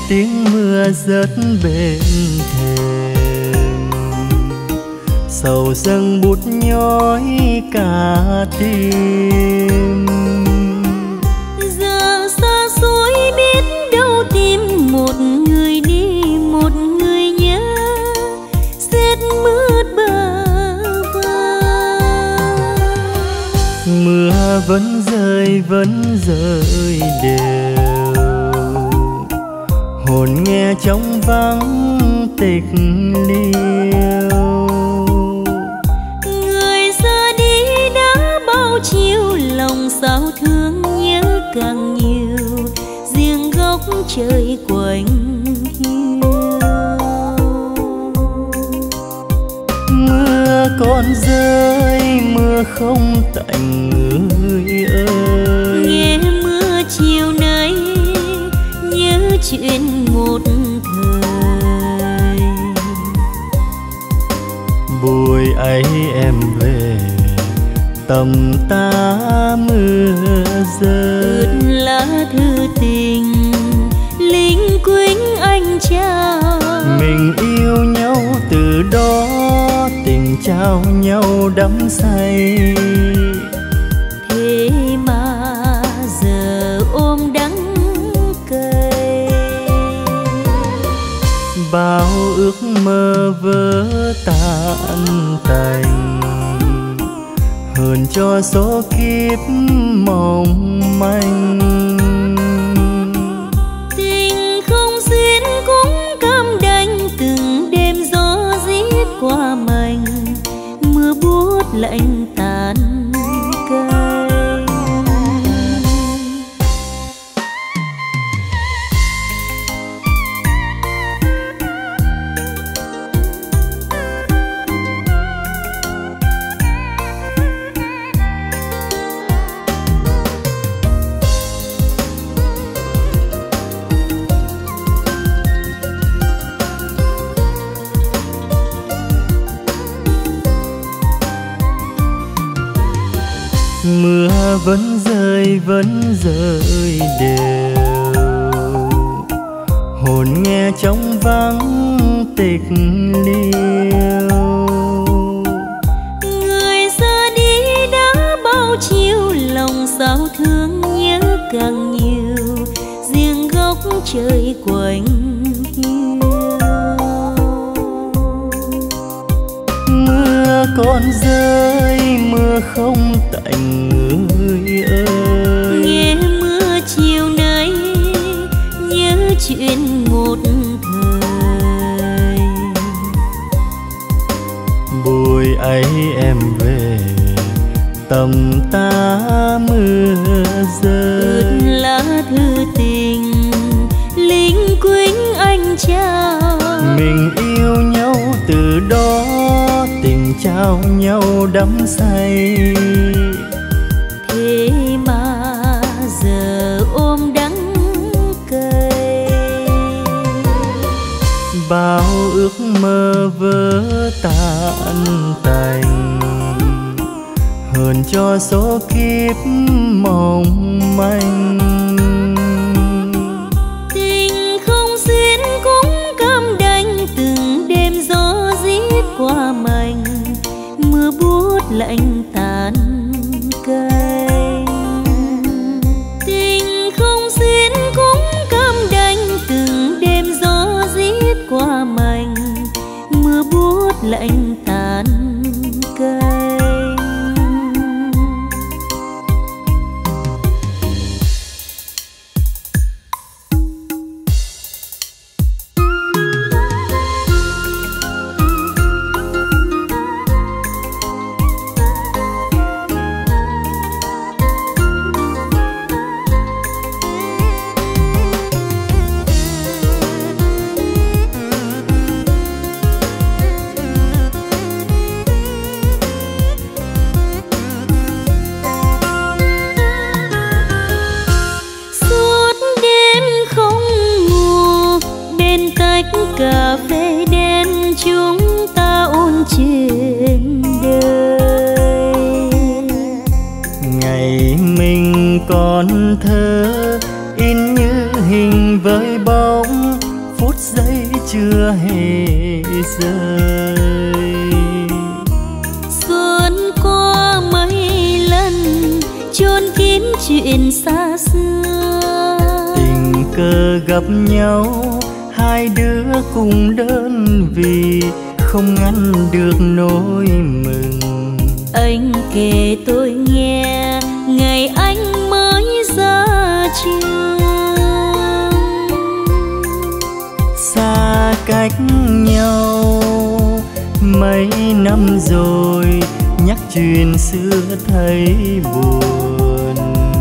tiếng mưa rớt bên thềm, sầu dâng bút nhói cả tim. Giờ xa xôi biết đâu tìm một người đi, một người nhớ, rét mướt bờ vơ. Mưa vẫn rơi đều, hồn nghe trống vắng tịch liêu. Người ra đi đã bao chiều, lòng sao thương nhớ càng nhiều, riêng góc trời quạnh hiu. Mưa còn rơi mưa không tạnh người ơi, nghe mưa chiều nay nhớ chuyện một thời. buổi ấy em về tầm ta mưa rơi, ướt lá thư tình linh quýnh anh trao. mình yêu nhau từ đó, tình trao nhau đắm say. Thế mà giờ ôm đắng cay, bao ước mơ vỡ tan tành, hờn cho số kiếp mong manh. tình không duyên cũng cam đành, từng đêm gió rít qua mành, mưa buốt lạnh tàn cay. Mưa vẫn rơi đều, hồn nghe trống vắng tịch liêu. Người ra đi đã bao chiều, lòng sao thương nhớ càng nhiều, riêng góc trời quạnh hiu. Mưa còn rơi mưa không tạnh người ơi, nghe mưa chiều nay nhớ chuyện một thời. buổi ấy em về tầm ta mưa rơi, ướt lá thư tình linh quýnh anh trao. mình yêu nhau từ đó, tình trao nhau đắm say. Thế mà giờ ôm đắng cay, bao ước mơ vỡ tan tành, hờn cho số kiếp mong manh. tình không duyên cũng cam đành, từng đêm gió rít qua mành, mưa buốt lạnh tàn cay. Tình không duyên cũng cam đành, từng đêm gió rít qua mành, mưa buốt lạnh tàn cay. Cà phê đen chúng ta ôn chuyện đời, ngày mình còn thơ in như hình với bóng, giây chưa hề rơi. Xuân qua mấy lần chôn kín chuyện xa xưa, tình cờ gặp nhau hai đứa cùng đơn vì không ngăn được nỗi mừng. Anh kể tôi nghe ngày anh mới ra trường, xa cách nhau mấy năm rồi, nhắc chuyện xưa thấy buồn.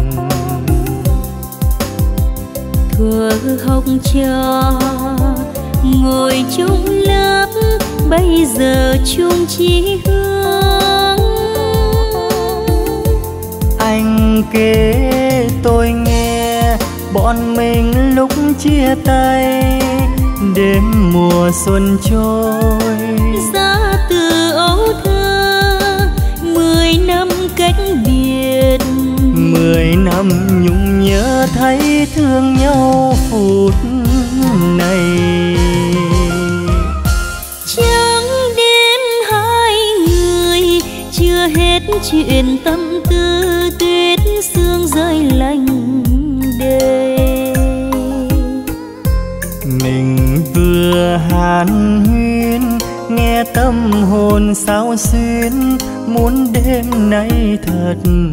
Thuở học trò ngồi chung lớp, bây giờ chung chí hướng. Anh kể tôi nghe bọn mình lúc chia tay, đêm mùa xuân trôi Giá từ ấu thơ 10 năm cách biệt, 10 năm nhung nhớ thấy thương nhau phút này. Chẳng đến hai người chưa hết chuyện tâm tư, tuyết sương rơi lạnh đê. Mình vừa hàn huyên nghe tâm hồn sao xuyên, muốn đêm nay thật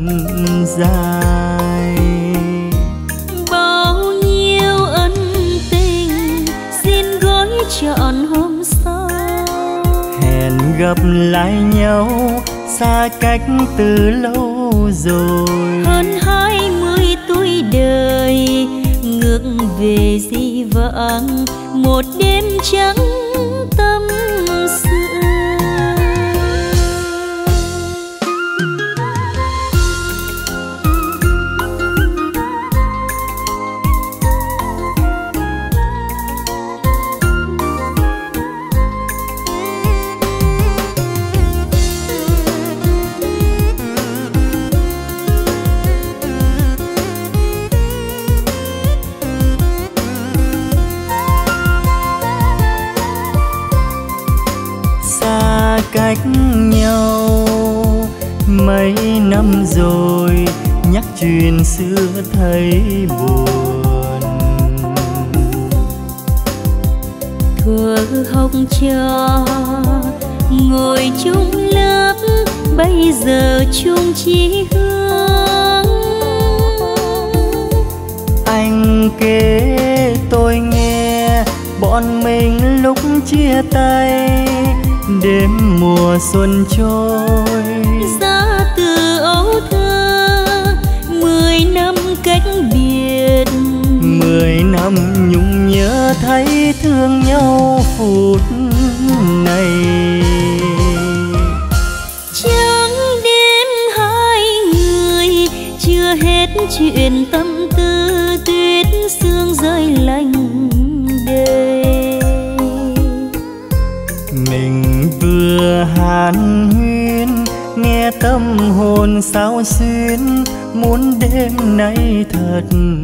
dài. Bao nhiêu ân tình xin gói trọn hôm sau, hẹn gặp lại nhau xa cách từ lâu rồi. hơn 20 tuổi đời ngược về di vãng, một đêm trắng tâm sự. Cách nhau mấy năm rồi, nhắc chuyện xưa thấy buồn. Thuở học trò ngồi chung lớp, bây giờ chung chí hướng. Anh kể tôi nghe bọn mình lúc chia tay, đêm mùa xuân trôi Giá từ ấu thơ 10 năm cách biệt, 10 năm nhung nhớ thấy thương nhau phút này. Chẳng đến hai người chưa hết chuyện tâm tư, tuyết sương rơi lạnh đê. Mình vừa hàn huyên nghe tâm hồn sao xuyên, muốn đêm nay thật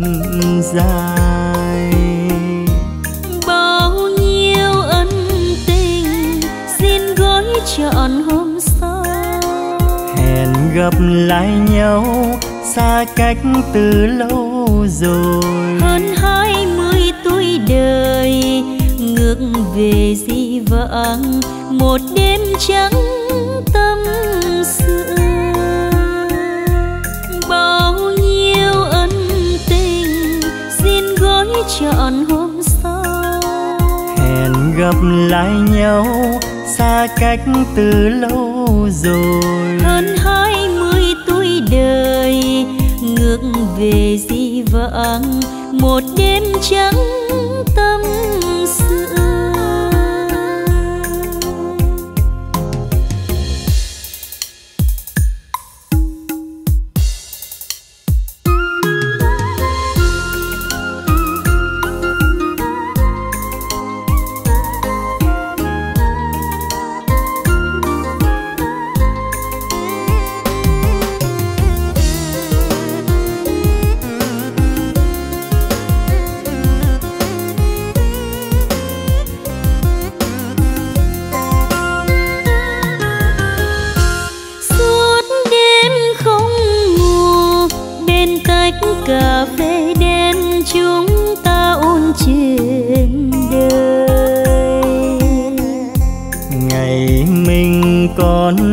dài. Bao nhiêu ân tình xin gói trọn hôm sau, hẹn gặp lại nhau xa cách từ lâu rồi. hơn 20 tuổi đời ngược về di vãng, một đêm trắng tâm sự. Bao nhiêu ân tình xin gói trọn hôm sau, hẹn gặp lại nhau xa cách từ lâu rồi. hơn 20 tuổi đời ngược về di vãng, một đêm trắng tâm sự.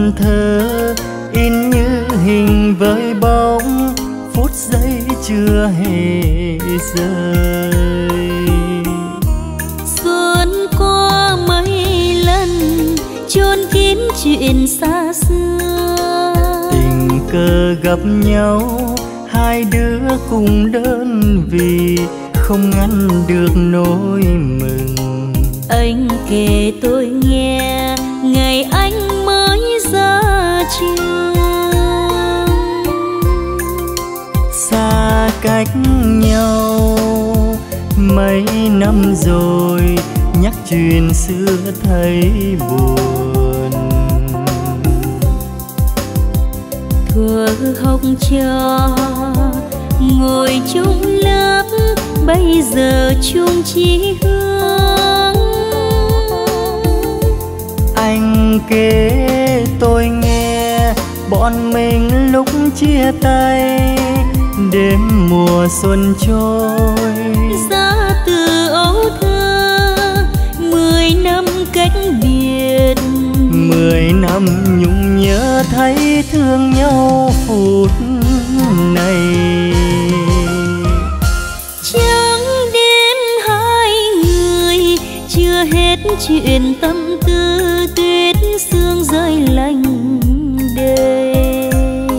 ngần thơ in như hình với bóng, phút giây chưa hề rơi. Xuân qua mấy lần chôn kín chuyện xa xưa, tình cờ gặp nhau hai đứa cùng đơn vị, không ngăn được nỗi mừng. Anh kể tôi nghe ngày anh mới ra trường, xa cách nhau mấy năm rồi, nhắc chuyện xưa thấy buồn. Thuở học trò ngồi chung lớp, bây giờ chung chí hướng. Anh kể tôi nghe bọn mình lúc chia tay, đêm mùa xuân trôi Giá từ ấu thơ 10 năm cách biệt, 10 năm nhung nhớ thấy thương nhau phút này. Chẳng đến hai người chưa hết chuyện tâm tư, tuyết sương rơi lạnh đê.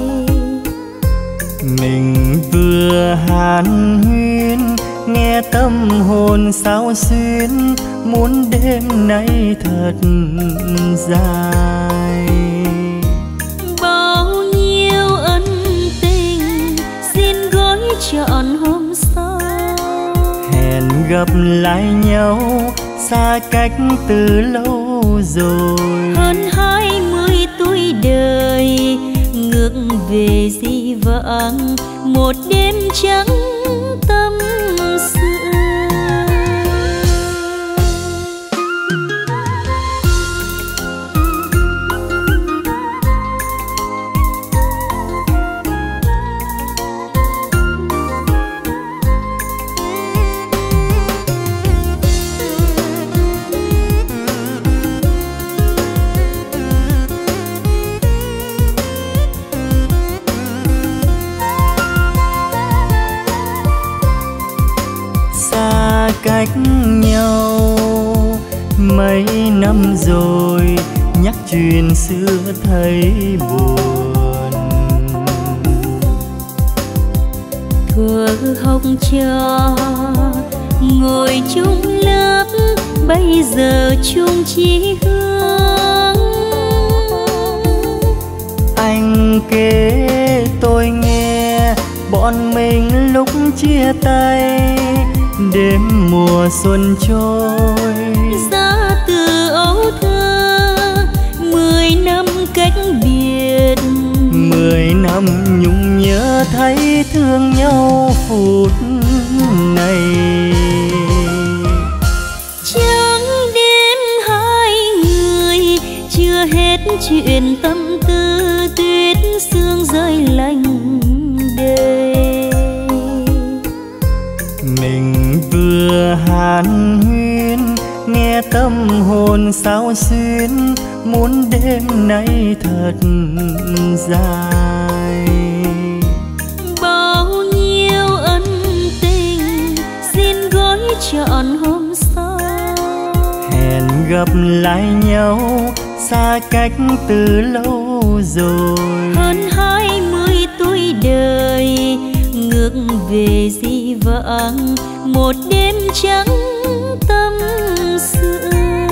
Mình vừa hàn huyên nghe tâm hồn sao xuyên, muốn đêm nay thật dài. Bao nhiêu ân tình xin gói trọn hôm sau, hẹn gặp lại nhau xa cách từ lâu rồi. hơn 20 tuổi đời ngược về di vãng, một đêm trắng tâm sự. Cách nhau mấy năm rồi, nhắc chuyện xưa thấy buồn. Thuở học trò ngồi chung lớp, bây giờ chung chí hướng. Anh kể tôi nghe bọn mình lúc chia tay, đêm mùa xuân trôi Giá từ ấu thơ 10 năm cách biệt, 10 năm nhung nhớ thấy thương nhau phút này. Chẳng đến hai người chưa hết chuyện tâm tư, tuyết sương rơi lạnh đê. Mình vừa hàn huyên nghe tâm hồn sao xuyên, muốn đêm nay thật dài. Bao nhiêu ân tình xin gói trọn hôm sau, hẹn gặp lại nhau xa cách từ lâu rồi. hơn 20 tuổi đời ngược về di vãng, một đêm trắng tâm sự.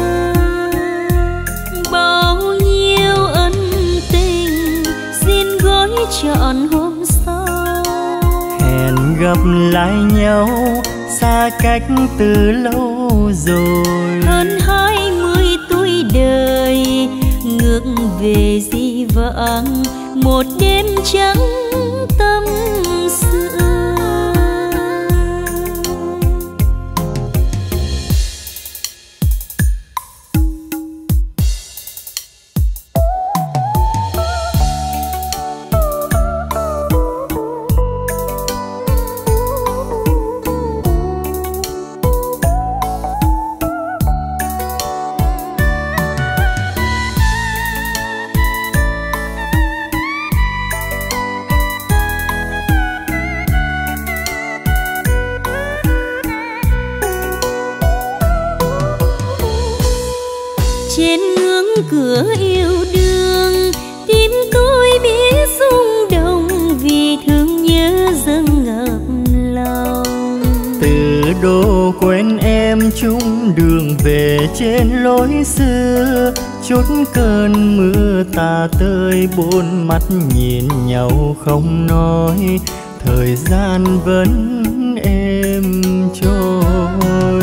Bao nhiêu ân tình xin gói trọn hôm sau, hẹn gặp lại nhau xa cách từ lâu rồi. hơn 20 tuổi đời ngược về di vãng, một đêm trắng tâm sự. trên ngưỡng cửa yêu đương, tim tôi biết rung động vì thương nhớ dâng ngập lòng. Từ đô quen em chung đường về trên lối xưa, chút cơn mưa tà tơi bốn mắt nhìn nhau không nói, thời gian vẫn êm trôi.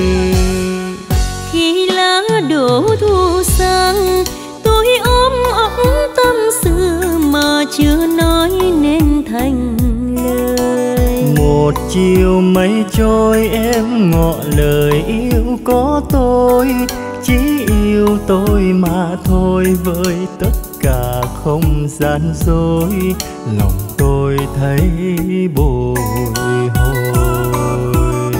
Khi lá đổ thu sang, tôi ôm ấp tâm sự mà chưa nói nên thành lời. Một chiều mây trôi em ngỏ lời yêu có tôi, chỉ yêu tôi mà thôi, với tất cả không gian dối, lòng tôi thấy bồi hồi.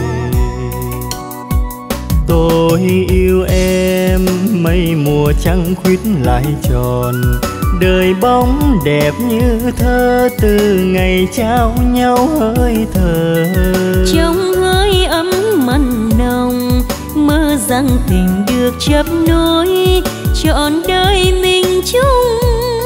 Tôi yêu em, mây mùa trăng khuyết lại tròn, đời bóng đẹp như thơ, từ ngày trao nhau hơi thở. Trong hơi ấm mặn nồng, mơ rằng tình được chấp nối, trọn đời mình chung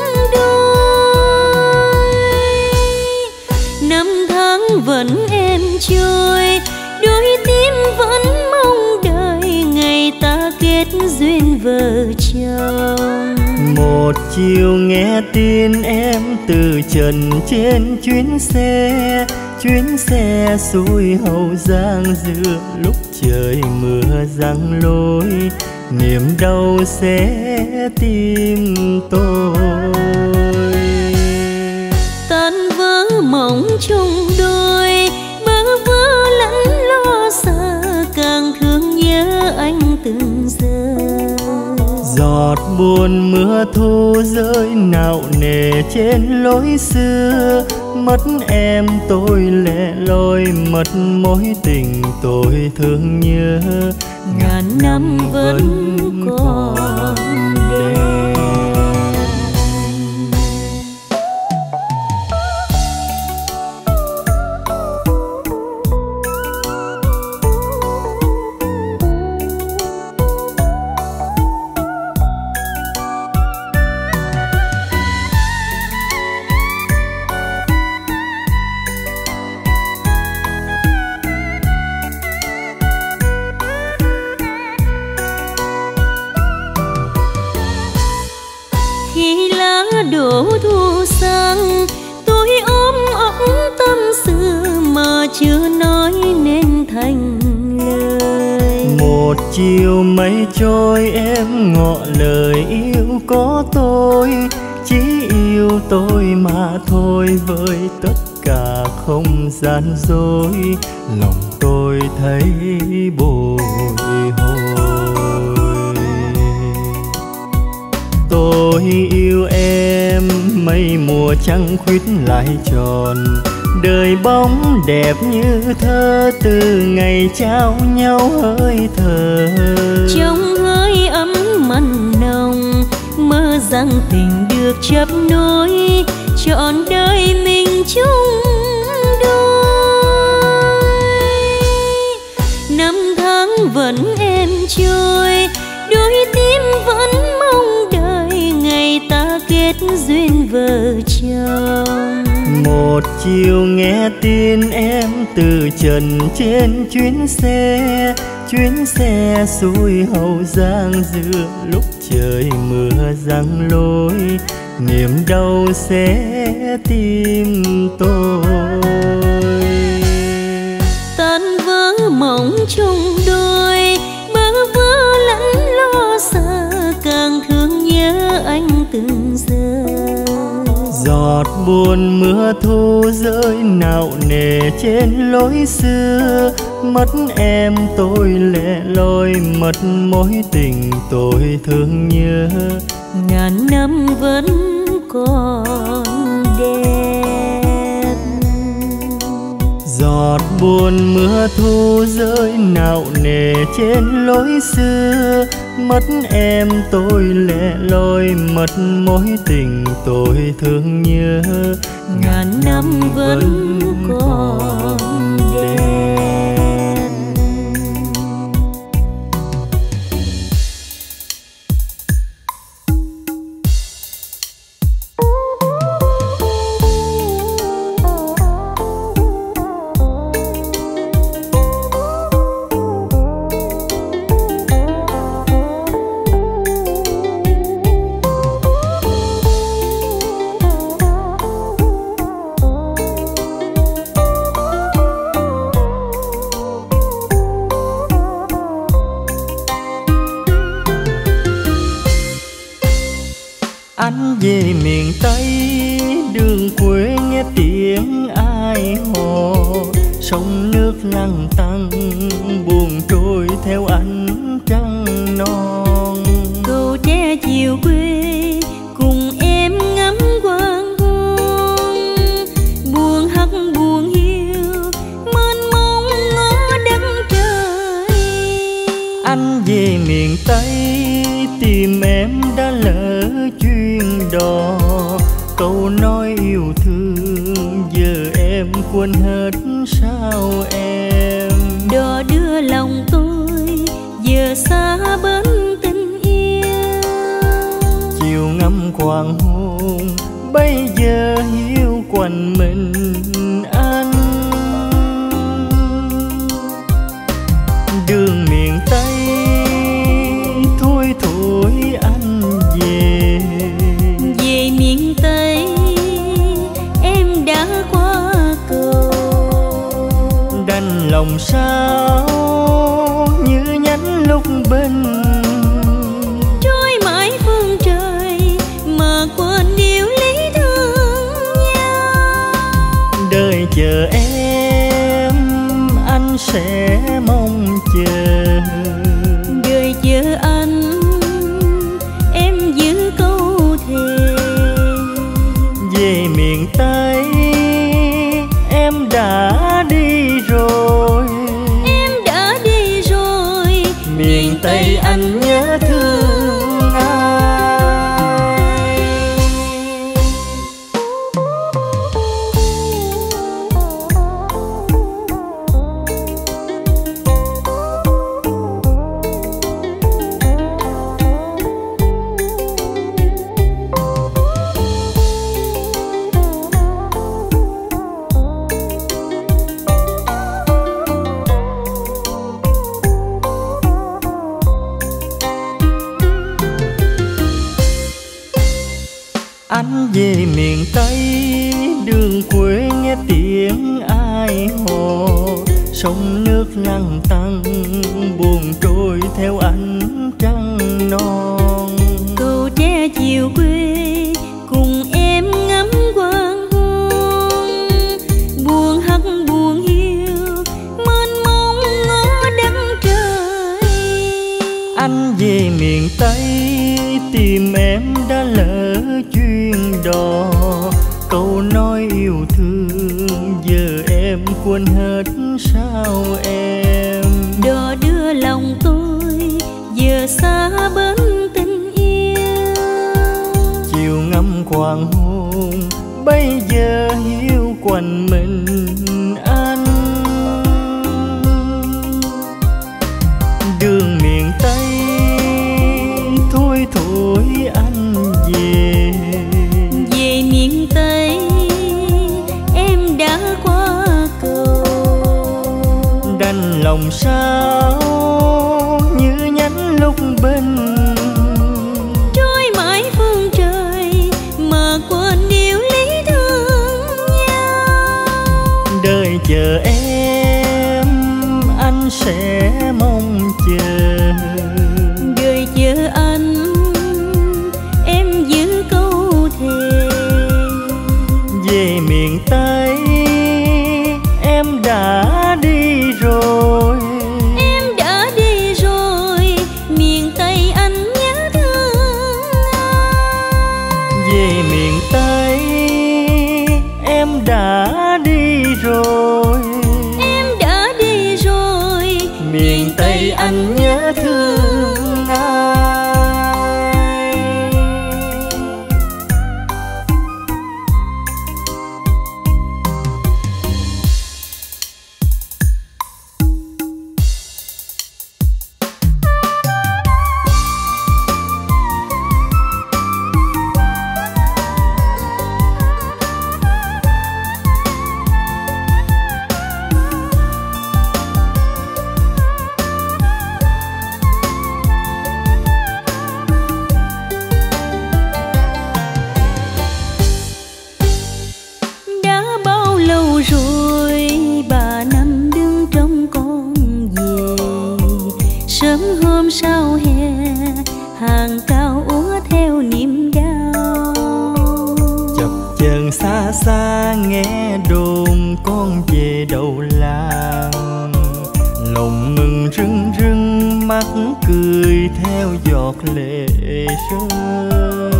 đôi. Năm tháng vẫn êm trôi, đôi tim vẫn mong đợi ngày ta kết duyên vợ chồng. Một chiều nghe tin em từ trần trên chuyến xe xuôi Hậu Giang, giữa lúc trời mưa giăng lối, niềm đau sẽ tim tôi. Tan vỡ mộng chung đôi, bơ vơ lẫn lo sợ, càng thương nhớ anh từng giờ. Giọt buồn mưa thu rơi nặng nề trên lối xưa, mất em tôi lẻ loi, mất mối tình tôi thương nhớ, ngàn năm vẫn còn đẹp. Đổ thu sang, tôi ôm ấp tâm sự mà chưa nói nên thành lời. Một chiều mây trôi em ngỏ lời yêu có tôi, chỉ yêu tôi mà thôi, với tất cả không gian dối, lòng tôi thấy bồi hồi. Tôi yêu em, mây mùa trăng khuyết lại tròn, đời bóng đẹp như thơ, từ ngày trao nhau hơi thở. Trong hơi ấm mặn nồng, mơ rằng tình được chấp nối, trọn đời mình chung đôi. Năm tháng vẫn êm trôi, đôi tim vẫn mong đợi ngày ta kết duyên vợ chồng. Một chiều nghe tin em từ trần trên chuyến xe xuôi Hậu Giang, giữa lúc trời mưa giăng lối, niềm đau sẽ tim tôi. Tan vỡ mộng chung đôi, bơ vơ lẫn lo sợ, càng thương nhớ anh từng giờ. Giọt buồn mưa thu rơi nặng nề trên lối xưa, mất em tôi lẻ loi, mất mối tình tôi thương nhớ, ngàn năm vẫn còn đẹp. Giọt buồn mưa thu rơi nặng nề trên lối xưa, mất em tôi lẻ loi, mất mối tình tôi thương nhớ, ngàn năm vẫn còn đẹp. Anh về miền Tây đường quê nghe tiếng ai hò, sông nước lăn tăn buồn trôi theo ánh trăng non. Cầu tre chiều quê cùng em ngắm quang hôn, buồn hắt buồn hiu mênh mông ngó đất trời. Anh về miền Tây tìm em đã lỡ chuyên đò, câu nói yêu thương giờ em quên hết sao em. Đò đưa lòng tôi giờ xa bến tình yêu, chiều ngắm hoàng hôn bây giờ hiu quanh mình anh. Đường miền Tây thui thủi anh về, về miền Tây em đã qua cầu. đành lòng sao như nhánh lúc bên, Trôi mãi phương trời mà quên điều lý thương nhau. đời chờ em anh sẽ mong chờ. Đời chờ anh em giữ câu thề, Về miền Tây em đã đi rồi, em đã đi rồi. miền Tây anh nhớ thương ai. Anh về miền Tây đường quê nghe tiếng ai hò, sông nước lăn tăn buồn trôi theo ánh trăng non. Cầu tre chiều quê cùng em ngắm quang hôn, buồn hắt buồn hiu mênh mông ngó đất trời. Anh về miền Tây tìm em đã lỡ chuyên đò, câu nói yêu thương giờ em quên hết sao em. Đò đưa lòng tôi giờ xa bến tình yêu, chiều ngắm hoàng hôn bây giờ hiu quanh mình anh. Đường miền Tây thui thủi anh về, về miền Tây em đã qua cầu. đành lòng sao như nhánh lúc bên, Trôi mãi phương trời mà quên điều lý thương nhau. đời chờ em anh sẽ mong chờ. Đời chờ anh em giữ câu thề, Về miền Tây em đã đi rồi, em đã đi rồi. Miền Tây anh nhớ thương ai. về miền Tây em đã đi rồi, Em đã đi rồi. miền Tây anh nhớ thương ai. sớm hôm sau hè hàng cao úa theo niềm đau. xa nghe đồn con về đầu làng, lòng mừng rưng rưng mắt cười theo giọt lệ rơi.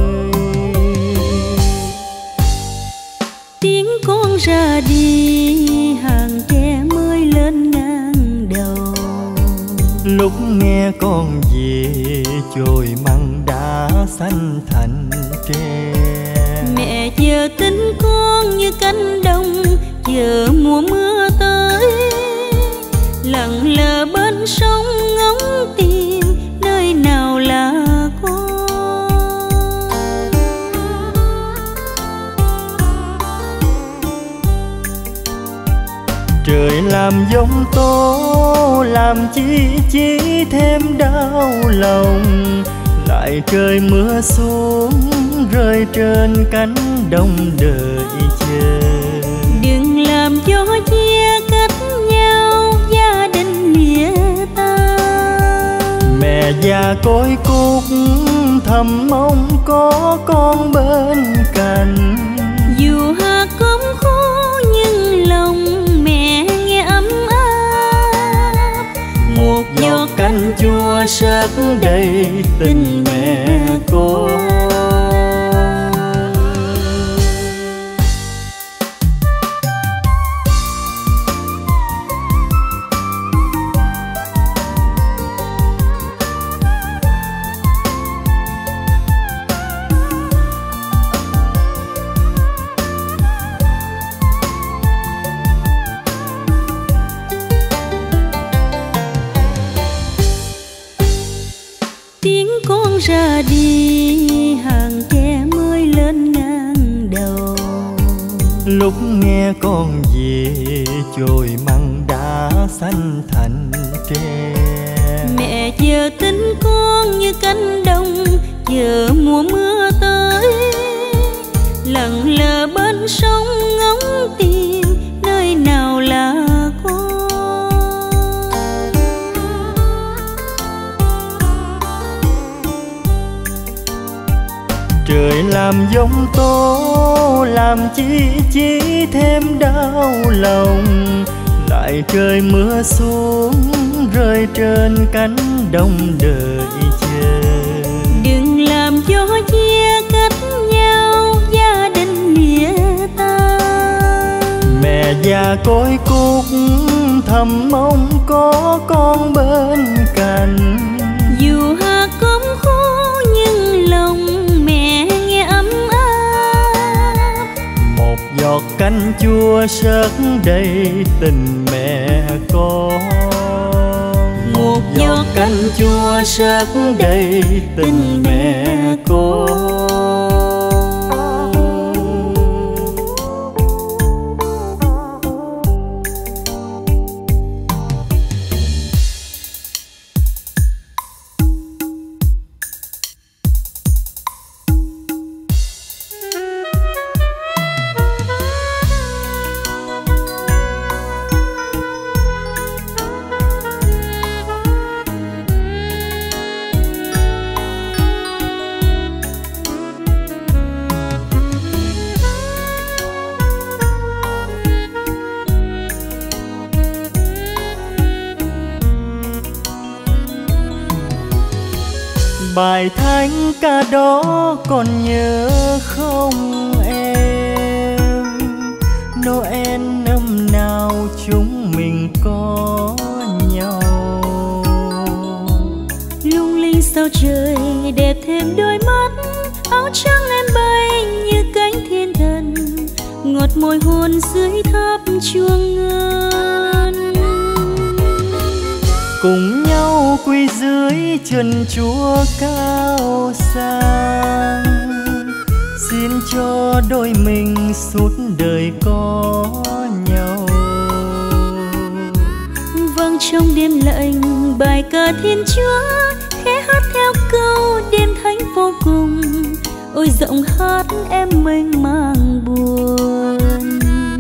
Tiếng con ra đi hàng tre mới lên ngang đầu, lúc nghe con về chồi măng đã xanh thành tre. Mẹ chờ tính con như cánh đồng chờ mùa mưa tới, lặng lờ bên sông ngóng tìm nơi nào là con. Trời làm giông tố làm chi thêm đau lòng, lại trời mưa xuống rơi trên cánh đồng đợi chờ. Đừng làm gió chia cách nhau gia đình lìa ta. Mẹ già côi cút thầm mong có con bên cạnh, dù hà cơm khô nhưng lòng mẹ nghe ấm áp. một giọt canh chua sắc đầy tình mẹ con. Ra đi hàng tre mới lên ngang đầu, lúc nghe con về chồi măng đã xanh thành tre. Mẹ chờ tính con như cánh đồng chờ mùa mưa tới, lặng lờ bên sông ngóng tìm nơi nào là con. Trời làm giông tố làm chi thêm đau lòng, lại trời mưa xuống rơi trên cánh đồng đợi chờ. Đừng làm gió chia cách nhau gia đình lìa ta. Mẹ già côi cút thầm mong có con bên cạnh, dù hà cơm khô nhưng lòng mẹ nghe ấm áp. một giọt canh chua sắc đầy tình mẹ con. một giọt canh chua sắc đầy tình mẹ con. Bài thánh ca đó còn nhớ không em? Noel năm nào chúng mình có nhau. Lung linh sao trời đẹp thêm đôi mắt, áo trắng em bay như cánh thiên thần, ngọt môi hôn dưới tháp chuông ngân. Cùng nhau quỳ dưới chân Chúa cao sang, xin cho đôi mình suốt đời có nhau. Vang trong đêm lạnh bài ca Thiên Chúa, khẽ hát theo câu đêm thánh vô cùng. Ôi giọng hát em mênh mang buồn.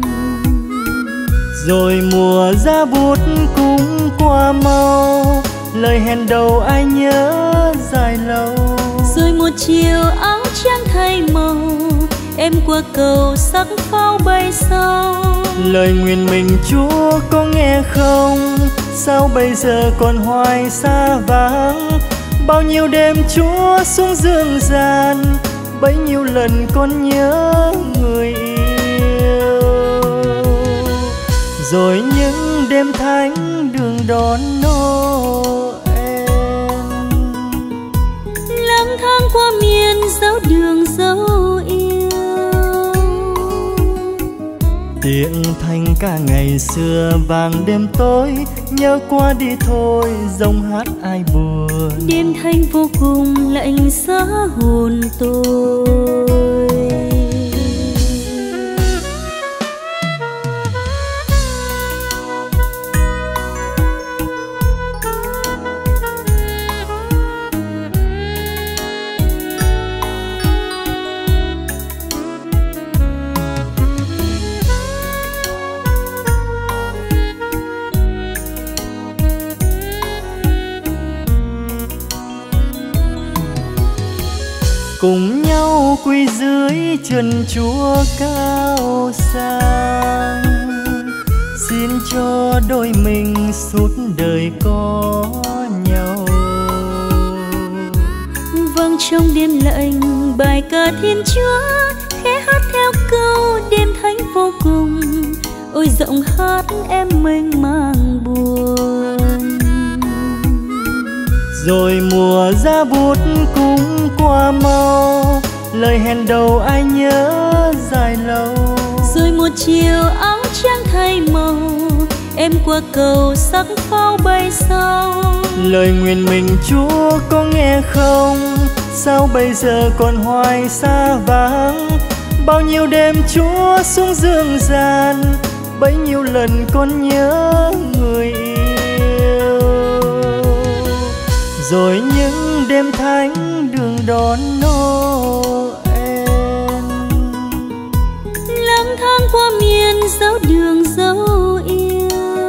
Rồi mùa ra bút cũng qua mau, lời hẹn đầu ai nhớ dài lâu. Rồi một chiều áo trắng thay màu, em qua cầu sắc pháo bay sau. Lời nguyện mình Chúa có nghe không? Sao bây giờ còn hoài xa vắng? Bao nhiêu đêm Chúa xuống dương gian, bấy nhiêu lần con nhớ người yêu. Rồi những đêm thánh đường đón Noel, lang thang qua miền dấu đường dấu yêu. Tiếng thanh ca ngày xưa vàng đêm tối, nhớ qua đi thôi giọng hát ai buồn. Đêm thanh vô cùng lạnh giá hồn tôi. Cùng nhau quỳ dưới chân Chúa cao sang, xin cho đôi mình suốt đời có nhau. Vang trong đêm lạnh bài ca Thiên Chúa, khẽ hát theo câu đêm thánh vô cùng. Ôi giọng hát em mênh mang buồn. Rồi mùa giá bút cũng qua mau, lời hẹn đầu ai nhớ dài lâu. Rồi một chiều áo trắng thay màu, em qua cầu sắc pháo bay sau. Lời nguyện mình Chúa có nghe không? Sao bây giờ còn hoài xa vắng? Bao nhiêu đêm Chúa xuống dương gian, bấy nhiêu lần con nhớ người yêu. Rồi những đêm thánh đường đón Noel, lang thang qua miền dấu đường dấu yêu.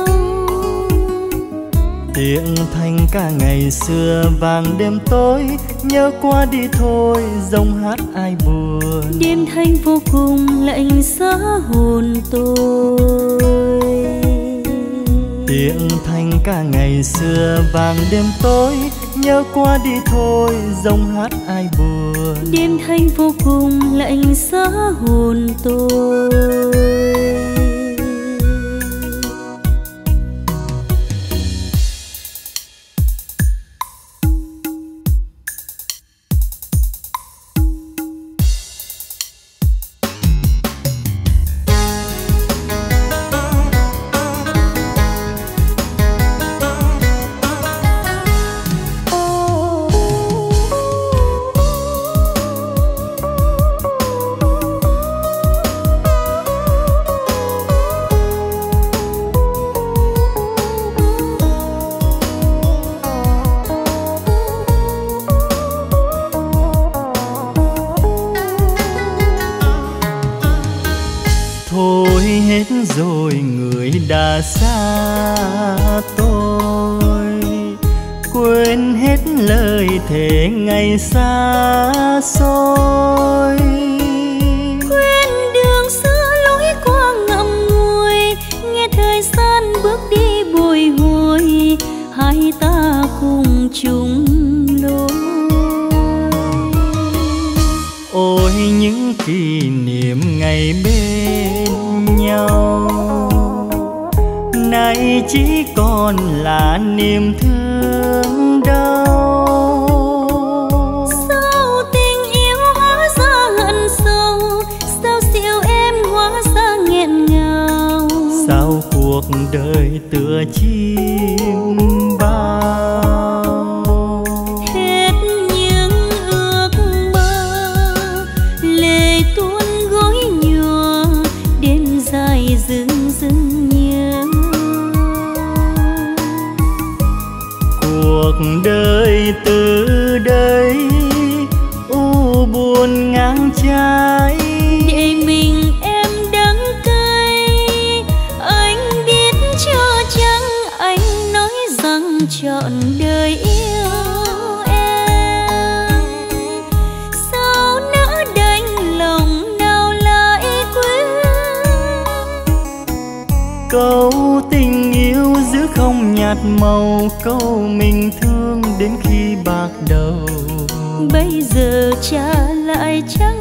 Tiếng thanh ca ngày xưa vàng đêm tối, nhớ qua đi thôi giọng hát ai buồn. Đêm thanh vô cùng lạnh giá hồn tôi. Tiếng thanh ca ngày xưa vàng đêm tối, nhớ qua đi thôi giọng hát ai buồn. Đêm thanh vô cùng lạnh giá hồn tôi. Rồi người đã xa tôi, quên hết lời thề ngày xa xôi. Quên đường xưa lối qua ngậm ngùi, nghe thời gian bước đi bồi hồi, hai ta cùng chung lối. Ôi những kỷ niệm ngày bên nhau, nay chỉ còn là niềm thương đau. Sao tình yêu hóa ra hận sâu, sao dịu em hóa ra nghẹn ngào. Sao cuộc đời tựa chim bao, hết những ước mơ lệ tuôn gối nhòa, đêm dài dưng dưng nhớ. Cuộc đời từ đây u buồn ngang trái, để mình em đắng cay. Anh biết cho chăng anh nói nhạt màu câu mình thương đến khi bạc đầu. Bây giờ trả lại chẳng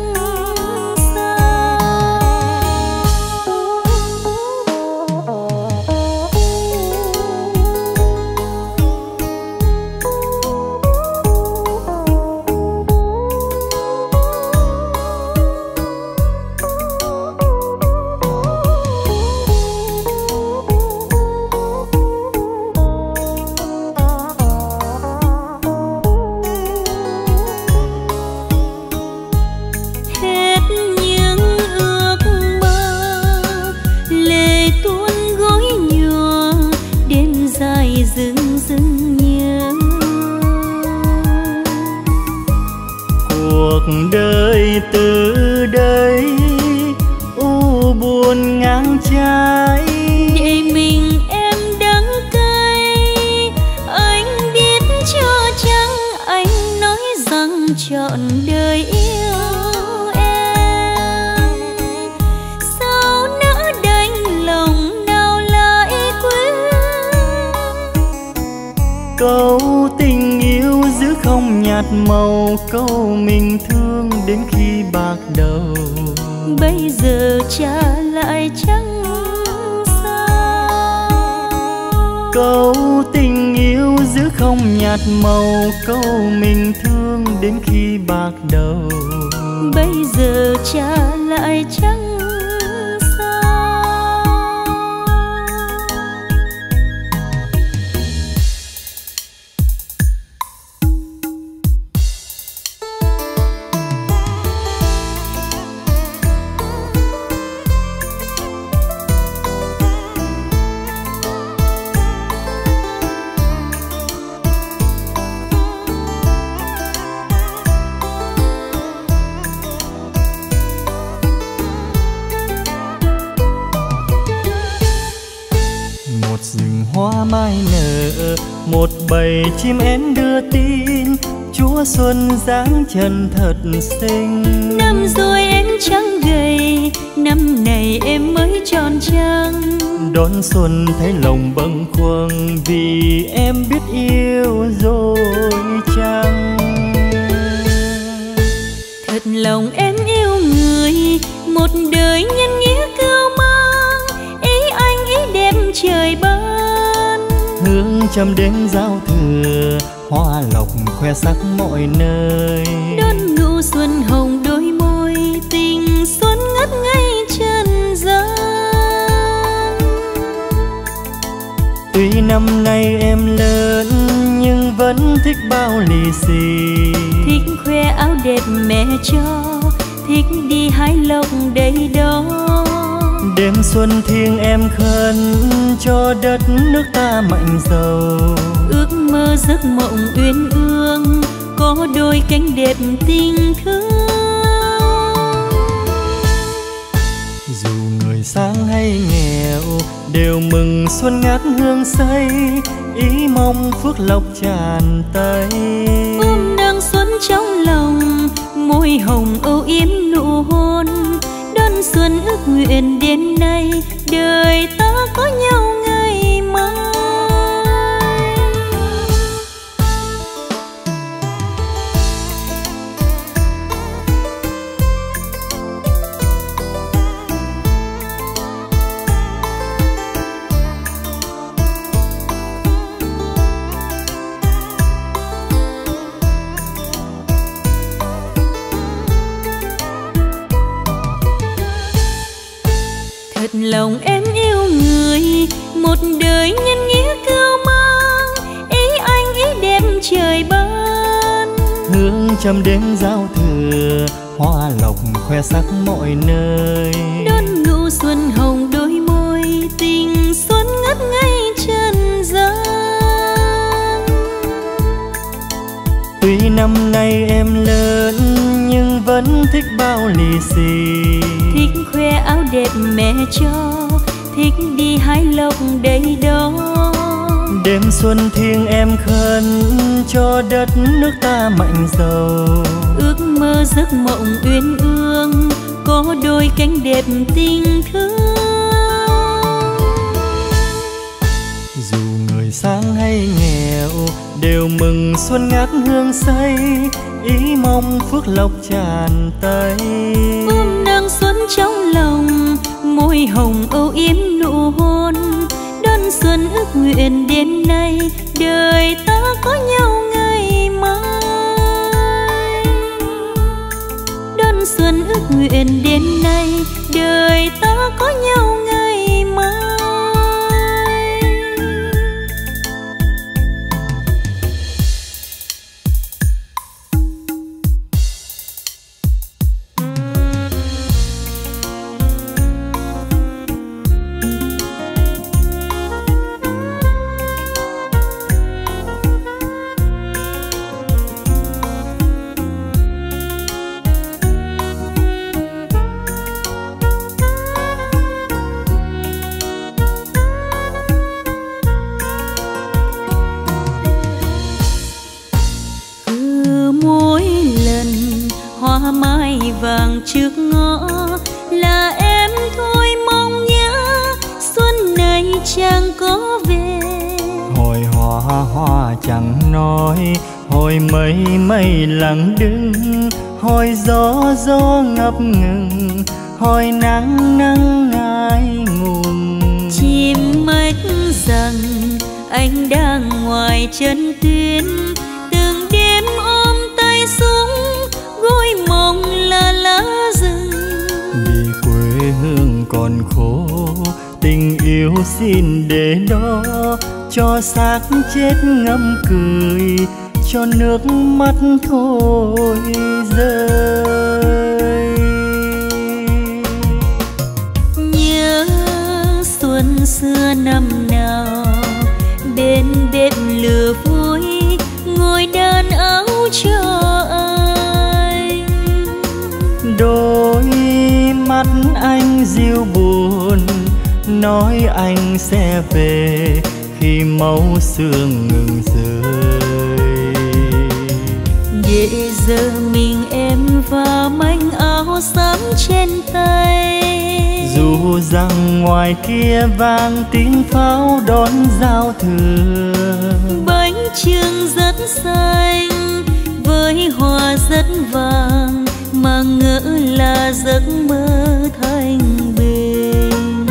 đời từ đây u buồn ngang trái. Để mình em đắng cay, anh biết cho chăng anh nói rằng trọn đời yêu em. Sao nỡ đành lòng nào lại quên câu tình yêu giữ không nhạt màu câu mình thương đến khi bạc đầu. Bây giờ trả lại chẳng sao. Câu tình yêu giữ không nhạt màu câu mình thương đến khi bạc đầu. Bây giờ trả lại chẳng mai nở. Một bầy chim én đưa tin Chúa xuân dáng chân thật xinh. Năm rồi em trắng gầy, năm này em mới tròn trăng. Đón xuân thấy lòng bâng khuâng vì em biết yêu rồi chăng. Thật lòng em yêu người, một đời nhân nghĩa cưu mang. Ý anh ý đẹp trời ban, hương trăm đêm giao thừa, hoa lộc khoe sắc mọi nơi. đón nụ xuân hồng đôi môi, tình xuân ngất ngây chân gian. Tuy năm nay em lớn nhưng vẫn thích bao lì xì. Thích khoe áo đẹp mẹ cho, thích đi hái lộc đầy đó. Đêm xuân thiêng em khấn cho đất nước ta mạnh giàu. Ước mơ giấc mộng uyên ương, có đôi cánh đẹp tình thương. Dù người sáng hay nghèo đều mừng xuân ngát hương say. Ý mong phước lộc tràn tay, ôm nắng xuân trong lòng, môi hồng âu yếm nụ hôn. Đón xuân ước nguyện đến nay, đời ta có nhau ngày mai. Thật lòng em yêu người, một đời nhân nghĩa cưu mang. Ý anh ý đẹp trời ban, hương trăm đêm giao thừa, hoa lộc khoe sắc mọi nơi. đón nụ xuân hồng đôi môi, tình xuân ngất ngây chân gian. Tuy năm nay em lớn nhưng vẫn thích bao lì xì. Thích khoe áo đẹp mẹ cho, thích đi hái lộc đầy đó. Đêm xuân thiêng em khấn cho đất nước ta mạnh giàu. Ước mơ giấc mộng uyên ương, có đôi cánh đẹp tình thương. Dù người sang hay nghèo đều mừng xuân ngát hương say, ý mong phước lộc tràn tay. Ôm nắng xuân trong lòng, môi hồng âu yếm nụ hôn, đón xuân ước nguyện đêm nay, đời ta có nhau ngày mai. Đón xuân ước nguyện đêm nay, đời ta có nhau ngày mai. Vàng trước ngõ là em thôi mong nhớ, xuân này chẳng có về. Hồi hoa hoa chẳng nói, hồi mây mây lặng đứng, hồi gió gió ngập ngừng, hồi nắng nắng ngại ngùng. Chim mách rằng anh đang ngoài chân tuyến, từng đêm ôm tay xuống gối mong là lá rừng. Vì quê hương còn khổ, tình yêu xin để đó, cho xác chết ngậm cười, cho nước mắt thôi rơi. Nhớ xuân xưa năm nào, bên bếp lửa vui, ngồi đan áo cho anh. Đôi mắt anh dịu buồn, nói anh sẽ về khi màu sương ngừng rơi. Để giờ mình em và manh áo xám trên tay, dù rằng ngoài kia vang tiếng pháo đón giao thừa. Bánh chưng rất xanh với hoa rất vàng, mà ngỡ là giấc mơ thanh bình.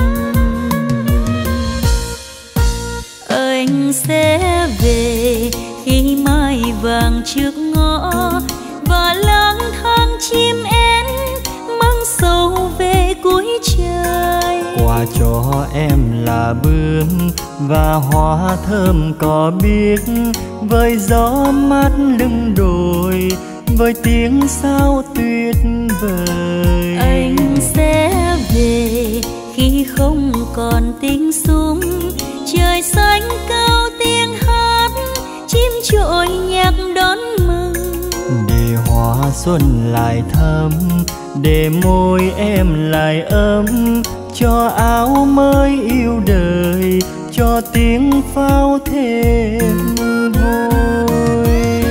Anh sẽ về khi mai vàng trước ngõ, và lang thang chim én mang sầu về cuối trời. Quà cho em là bướm và hoa thơm cỏ biếc, với gió mát lưng đồi, với tiếng sao tuyệt vời. Anh sẽ về khi không còn tiếng súng, trời xanh cao tiếng hát, chim trội nhạc đón mừng. Để hoa xuân lại thơm, để môi em lại ấm, cho áo mới yêu đời, cho tiếng pháo thêm vui.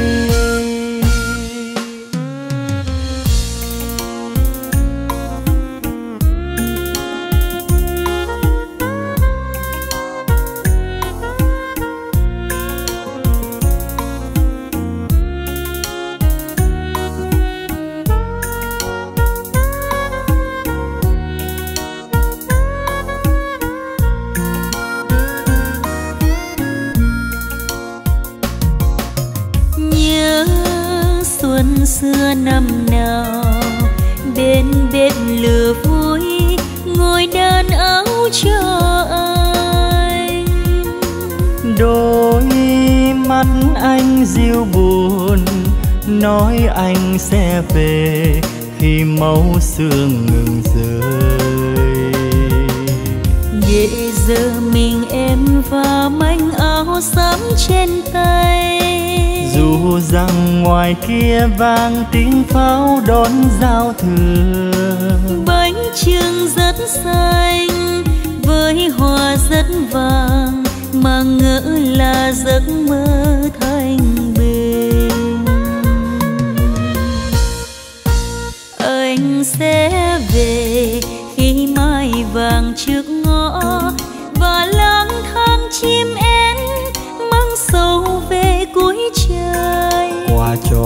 Xưa năm nào, bên bếp lửa vui, ngồi đan áo cho anh. Đôi mắt anh dịu buồn, nói anh sẽ về khi màu sương ngừng rơi. Để giờ mình em và manh áo xám trên tay, dù rằng ngoài kia vang tiếng pháo đón giao thừa. Bánh chưng rất xanh với hoa rất vàng, mà ngỡ là giấc mơ thanh bình. Anh sẽ về khi mai vàng trước ngõ, và lang thang chim én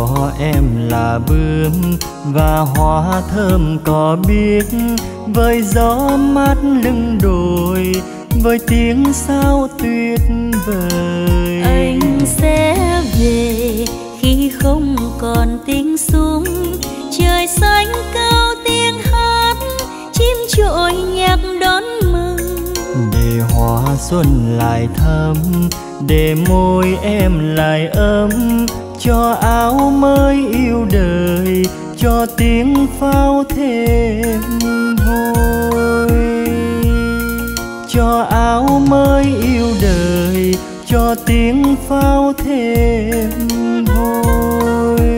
có em là bướm và hoa thơm có biết, với gió mát lưng đồi, với tiếng sao tuyệt vời. Anh sẽ về khi không còn tiếng súng, trời xanh cao tiếng hát, chim trội nhạc đón mừng. Để hoa xuân lại thắm, để môi em lại ấm, cho áo mới yêu đời, cho tiếng pháo thêm vui. Cho áo mới yêu đời, cho tiếng pháo thêm vui.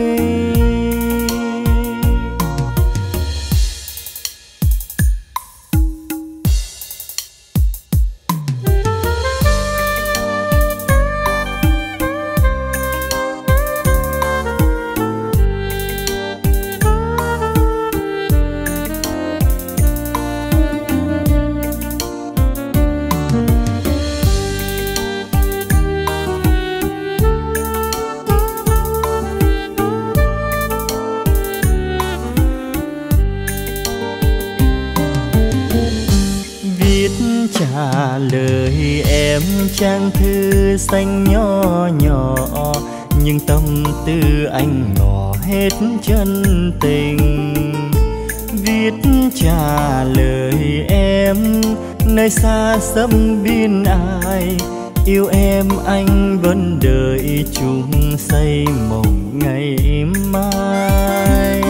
Trả lời em trang thư xanh nho nhỏ, nhưng tâm tư anh ngỏ hết chân tình. Viết trả lời em nơi xa xăm biên ai, yêu em anh vẫn đợi chung xây mộng ngày mai.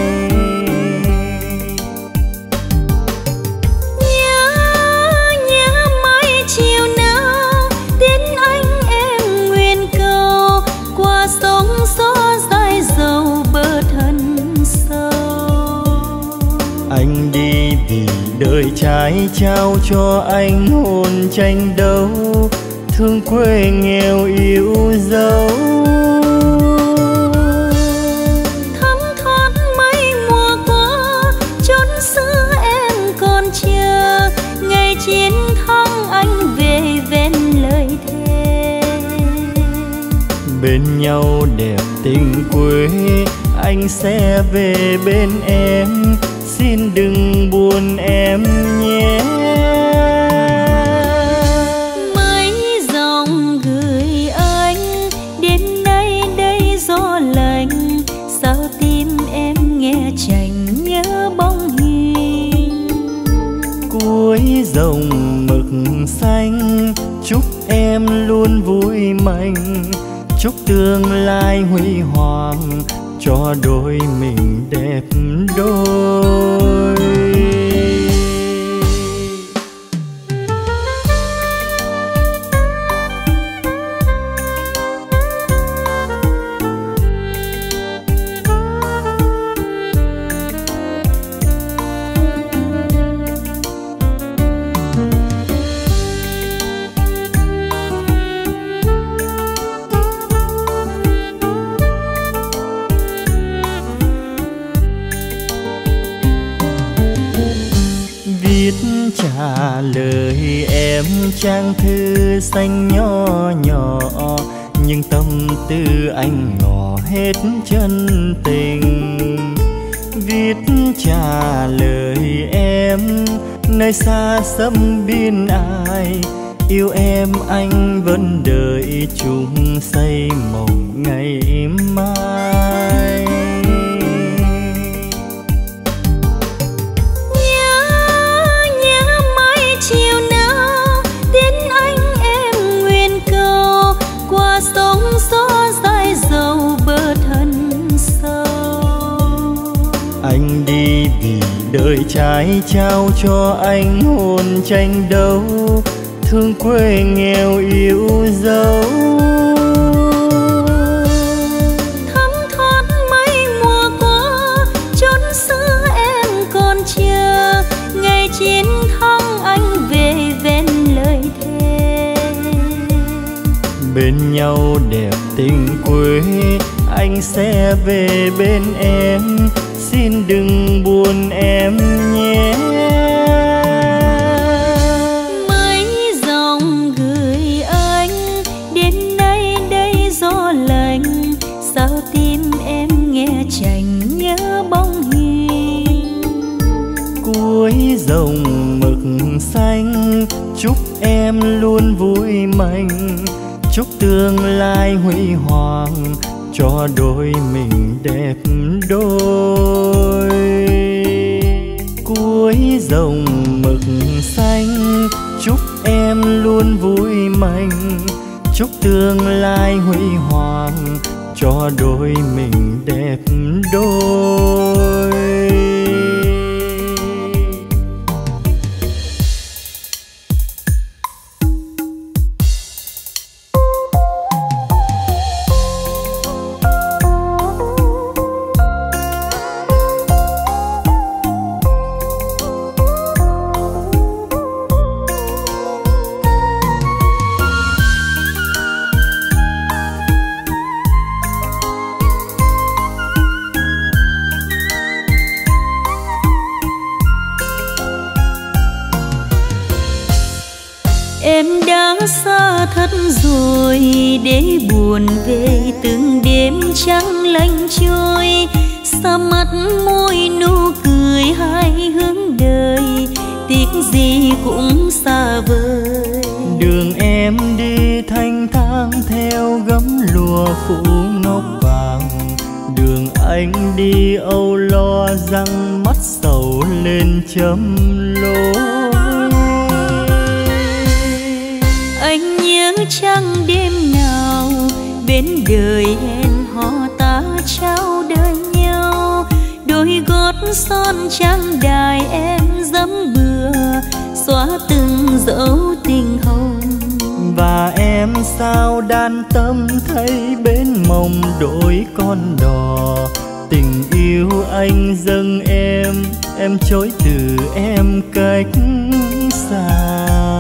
Anh đi vì đời trái trao cho anh hồn tranh đấu, thương quê nghèo yêu dấu. Thấm thoát mấy mùa qua, chốn xưa em còn chờ, ngày chiến thắng anh về ven lời thề. Bên nhau đẹp tình quê, anh sẽ về bên em, xin đừng buồn em nhé. Mấy dòng gửi anh, đêm nay đây gió lạnh, sao tim em nghe chành nhớ bóng hình. Cuối dòng mực xanh, chúc em luôn vui mạnh, chúc tương lai huy hoàng cho đôi mình đẹp đôi. Trả lời em trang thư xanh nho nhỏ, nhưng tâm tư anh ngỏ hết chân tình. Viết trả lời em nơi xa xăm biên ai, yêu em anh vẫn đợi chung xây mộng ngày mai. Sóng gió dài dầu bờ thân sâu. Anh đi vì đời trái trao cho anh hồn tranh đấu, thương quê nghèo yêu dấu. Thấm thoát mấy mùa qua, chốn xưa em còn chờ, ngày chiến thắng anh về ven lời thề. Bên nhau đẹp tình quê, anh sẽ về bên em, xin đừng buồn em nhé. Mấy dòng gửi anh, đêm nay đây gió lạnh, sao tim em nghe rồng mực xanh, chúc em luôn vui mạnh, chúc tương lai huy hoàng cho đôi mình đẹp đôi. Cuối rồng mực xanh, chúc em luôn vui mạnh, chúc tương lai huy hoàng cho đôi mình đẹp đôi. Em đã xa thật rồi để buồn về từng đêm trắng lạnh trôi, xa mắt môi nụ cười hai hướng đời, tiếc gì cũng xa vời. Đường em đi thanh thang theo gấm lụa phủ ngọc vàng, đường anh đi âu lo răng mắt sầu lên chấm lối. Anh nhớ chăng đêm nào bên đời hẹn hò ta trao đời nhau, đôi gót son trang đài em dẫm bừa xóa từng dấu tình hồng. Và em sao đan tâm thấy bên mộng đôi con đò, tình yêu anh dâng em chối từ em cách xa.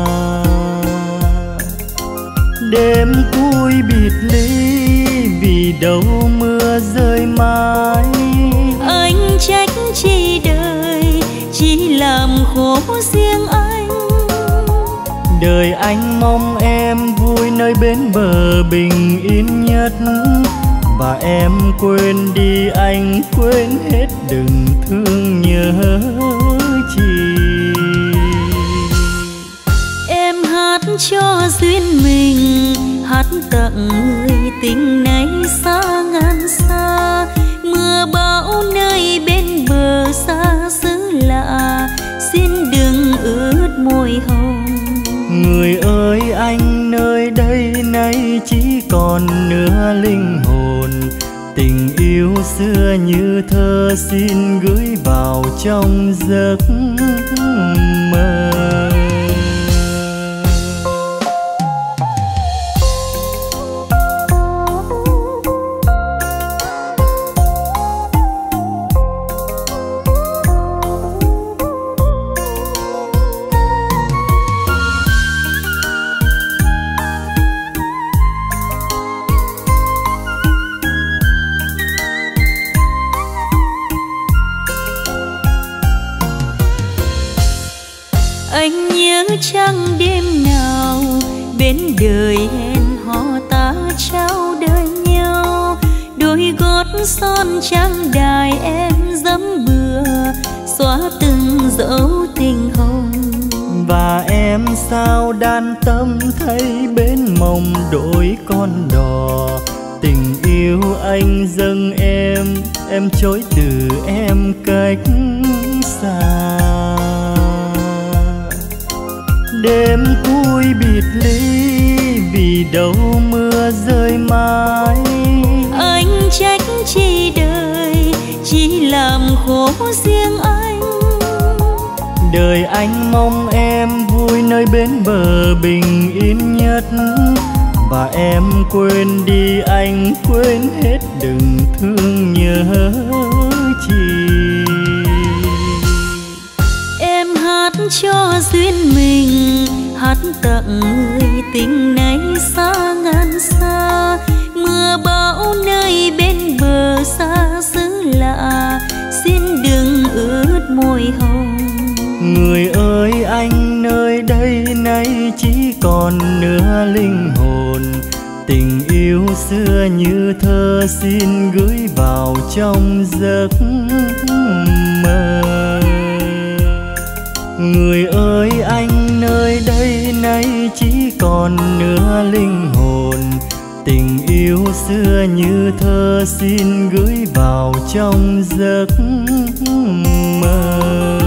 Đêm cuối biệt ly vì đâu mưa rơi mãi, anh trách chi đời chỉ làm khổ riêng anh. Đời anh mong em vui nơi bến bờ bình yên nhất, và em quên đi anh quên hết đừng thương nhớ chi. Em hát cho duyên mình, hát tặng người tình này xa ngàn xa, mưa bão nơi bên bờ xa xứ lạ, xin đừng ướt môi hồng. Người ơi anh nơi đây nay chỉ còn nửa linh hồn, tình yêu xưa như thơ xin gửi vào trong giấc mơ. Anh nhớ chăng đêm nào bên đời hẹn hò ta trao đời nhau, đôi gót son trang đài em dẫm bừa xóa từng dấu tình hồng. Và em sao đan tâm thấy bên mộng đôi con đò, tình yêu anh dâng em chối từ em cách xa. Đêm cuối biệt ly vì đâu mưa rơi mãi, anh trách chi đời chỉ làm khổ riêng anh. Đời anh mong em vui nơi bến bờ bình yên nhất, và em quên đi anh quên hết đừng thương nhớ chi. Em hát cho duyên mình, hát tặng người tình này xa ngàn xa, mưa bão nơi bên bờ xa xứ lạ, xin đừng ướt môi hồng. Người ơi anh nơi đây nay chỉ còn nửa linh hồn, tình yêu xưa như thơ xin gửi vào trong giấc mơ. Người ơi anh nơi đây nay chỉ còn nửa linh hồn. Tình yêu xưa như thơ xin gửi vào trong giấc mơ.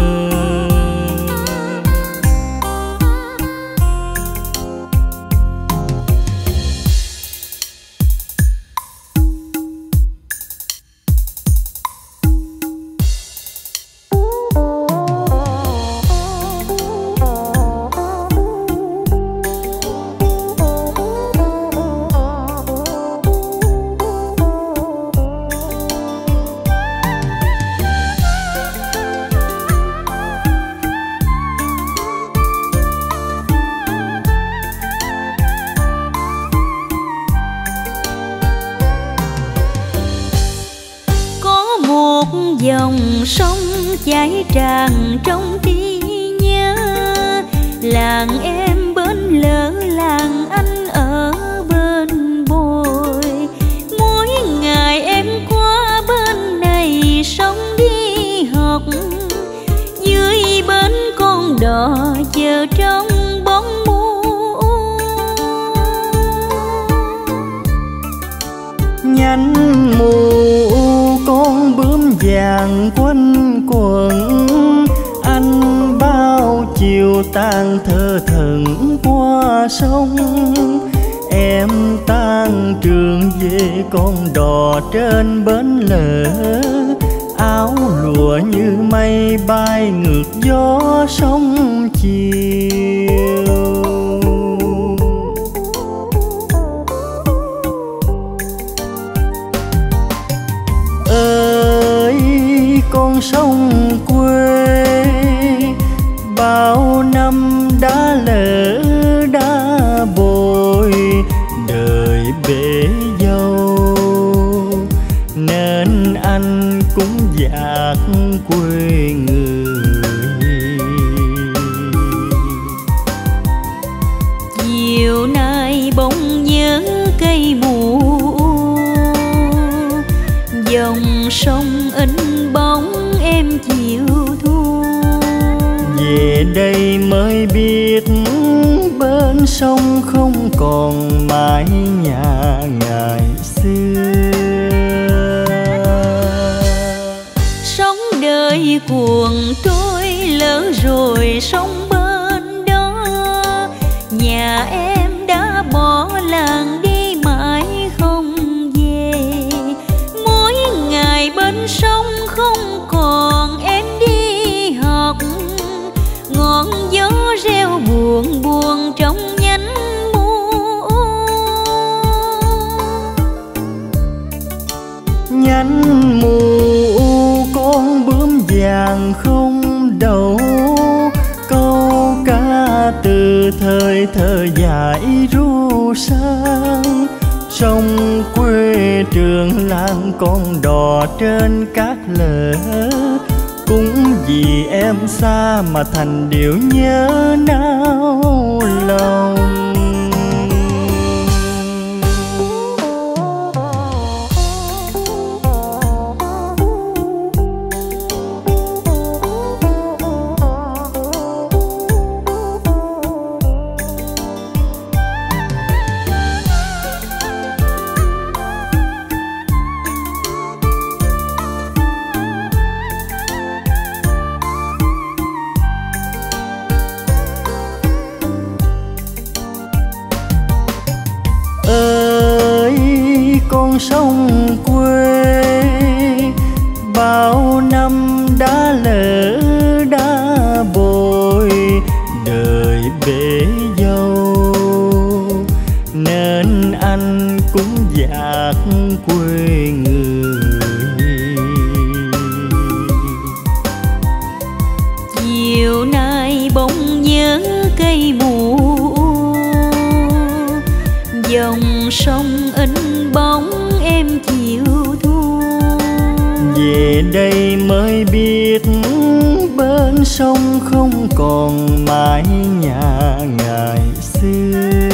Dòng sông chảy tràn trong trí nhớ, làng em bên lỡ làng anh ở bên bồi. Mỗi ngày em qua bên này sông đi học, dưới bến con đò chờ trong bóng mưa. Nhánh mù con bướm vàng quanh quẩn, anh bao chiều tàn thơ thẩn qua sông. Em tan trường về con đò trên bến lỡ, áo lụa như mây bay ngược gió sông chiều. Con sông quê bao năm đã lỡ đã bồi, đời bể dâu nên anh cũng dạt quê người. Chiều nay bỗng nhớ cây mù, dòng sông in bóng em chiều thu. Về đây mới biết bên sông không còn mái nhà ngày xưa. Sóng đời cuồng trôi lỡ rồi sông bên đó, nhà em đã bỏ làng đi mãi không về. Mỗi ngày bên sông không còn em đi học, ngọn gió reo buồn buồn trong nhánh mùa. Nhánh mù con bướm vàng không đầu, câu ca từ thời thơ dại ru sang. Sông quê trường làng con đò trên cát lở, cũng vì em xa mà thành điệu nhớ nao lòng. Con sông quê bao năm đã lỡ đã bồi, đời bể dâu nên anh cũng dạt quê người. Chiều nay bỗng nhớ cây mù, dòng sông in bóng em chiều thu. Về đây mới biết bên sông không còn mái nhà ngày xưa.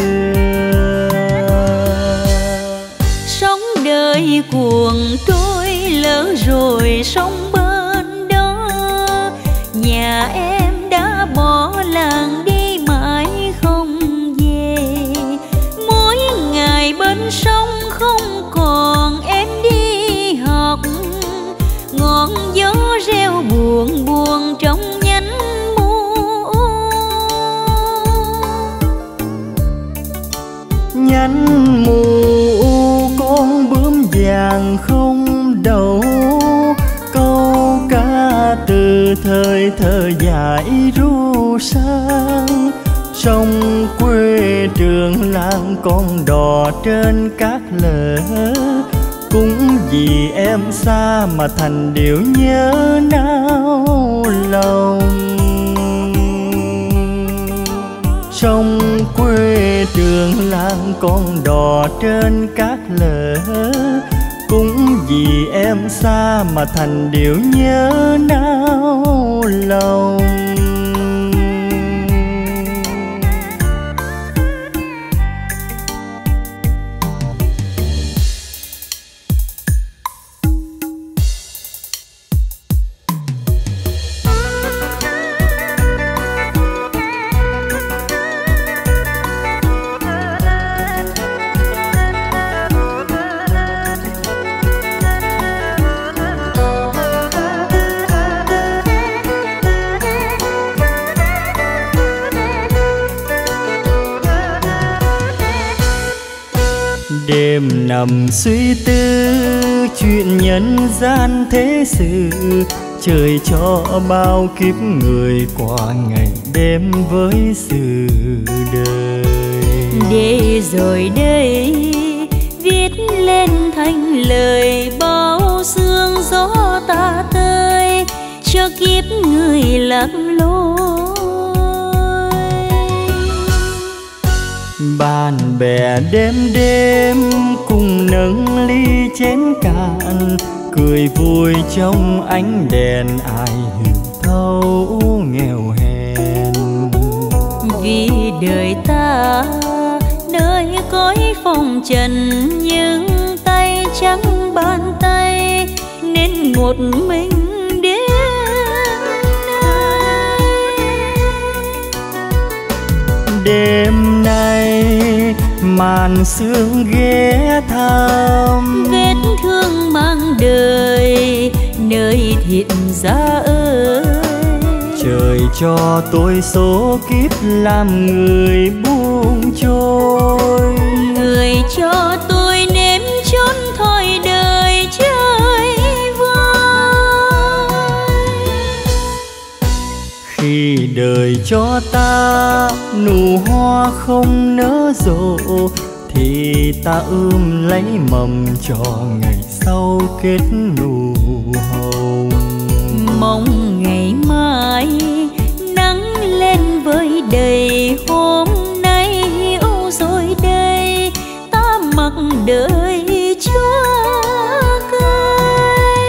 Sóng đời cuồng trôi lỡ rồi sông bên đó, nhà em đã đã bỏ làng đi mãi không về. Mỗi ngày bên sông không còn em đi học, ngọn gió reo buồn buồn trong nhánh mùa. Nhánh mùa con bướm vàng không đầu, câu ca từ thời thơ dại ru sang. Sông quê trường làng con đò trên cát lở, cũng vì em xa mà thành điệu nhớ nao lòng. Sông quê trường làng con đò trên cát lở, cũng vì em xa mà thành điệu nhớ nao lòng. Đêm nằm suy tư chuyện nhân gian thế sự, trời cho bao kiếp người qua ngày đêm với sự đời. Để rồi đây viết lên thành lời bao sương gió ta tơi, cho kiếp người lạc lối. Bạn bè đêm đêm cùng nâng ly chén cạn, cười vui trong ánh đèn ai hiểu thấu nghèo hèn. Vì đời ta nơi cõi phong trần, nhưng tay trắng bàn tay nên một mình đến đêm nay. Màn sương ghé thăm vết thương mang đời nơi thiện gia ơi. Trời cho tôi số kiếp làm người buông trôi, người cho tôi nếm chốn thôi đời chơi vơi. Khi đời cho ta nụ hoa không nở rộ, thì ta lấy mầm cho ngày sau kết nụ hồng. Mong ngày mai nắng lên với đầy, hôm nay hiểu rồi đây ta mặc đời chúa cay.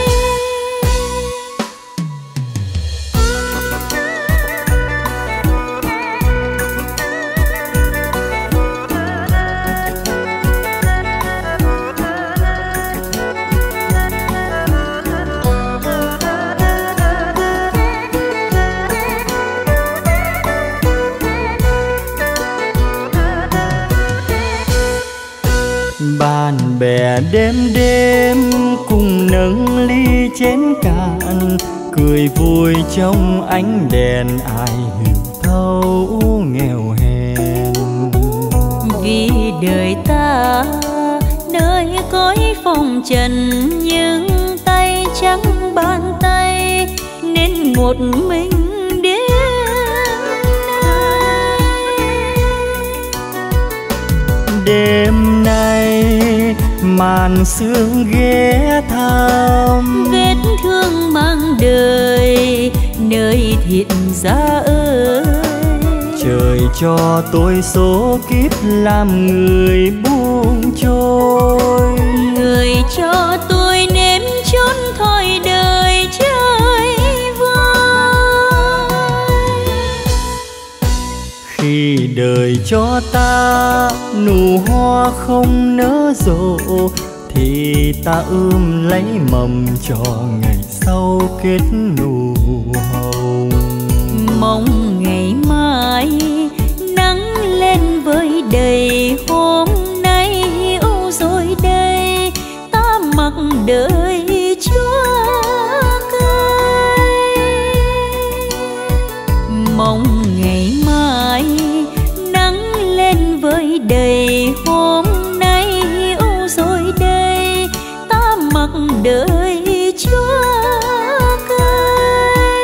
Bạn bè đêm đêm cùng nâng ly chén cạn, cười vui trong ánh đèn ai hiểu thấu nghèo hèn. Vì đời ta nơi cõi phong trần, nhưng tay trắng bàn tay nên một mình đến đêm nay. Màn sương ghé thăm vết thương mang đời nơi thiện gia ơi. Trời cho tôi số kiếp làm người buông trôi, người cho tôi nếm chốn thôi đời chơi vơi. Khi đời cho ta nụ hoa không nở rộ, thì ta lấy mầm cho ngày sau kết nụ hồng. mong ngày mai nắng lên với đầy, hôm nay hiểu rồi đây ta mặc đời chúa cay. Mong ngày mai nắng lên với đầy, hôm nay hiểu rồi đây ta mặc đời chúa cay.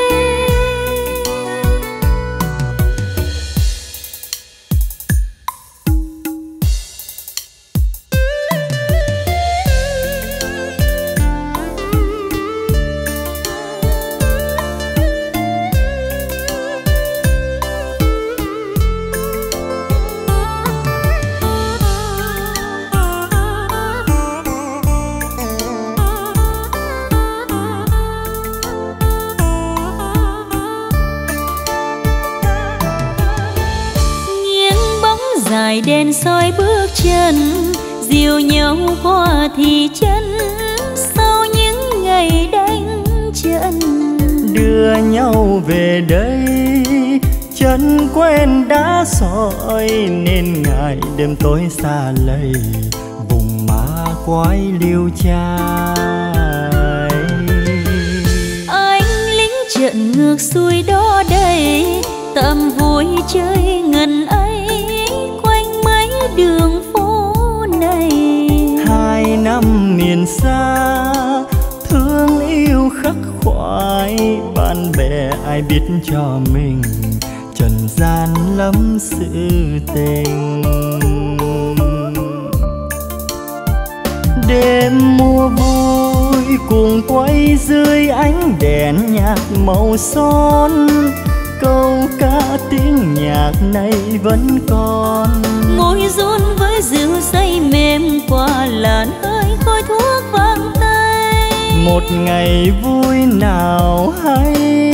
Dài đèn soi bước chân dìu nhau qua thị trấn, sau những ngày đánh trận đưa nhau về đây. Chân quen đã sỏi nên ngày đêm tối xa lầy, vùng ma quái liêu trai. Anh lính trận ngược xuôi đó đây, tạm vui chơi ngần ấy đường phố này. 2 năm miền xa thương yêu khắc khoải, bạn bè ai biết cho mình trần gian lắm sự tình. Đêm mùa vui cùng quay dưới ánh đèn nhạc màu son, câu ca tiếng nhạc này vẫn còn. Môi run với rượu say mềm qua làn hơi khói thuốc vang tay. Một ngày vui nào hay,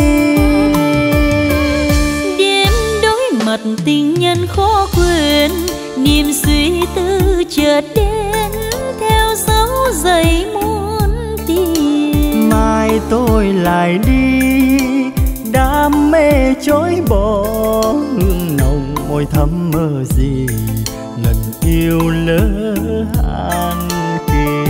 đêm đối mặt tình nhân khó quên, niềm suy tư chợt đến theo dấu giày muôn tìm. Mai tôi lại đi, đam mê chối bỏ, hương nồng môi thắm mơ gì lần yêu lỡ han kỳ.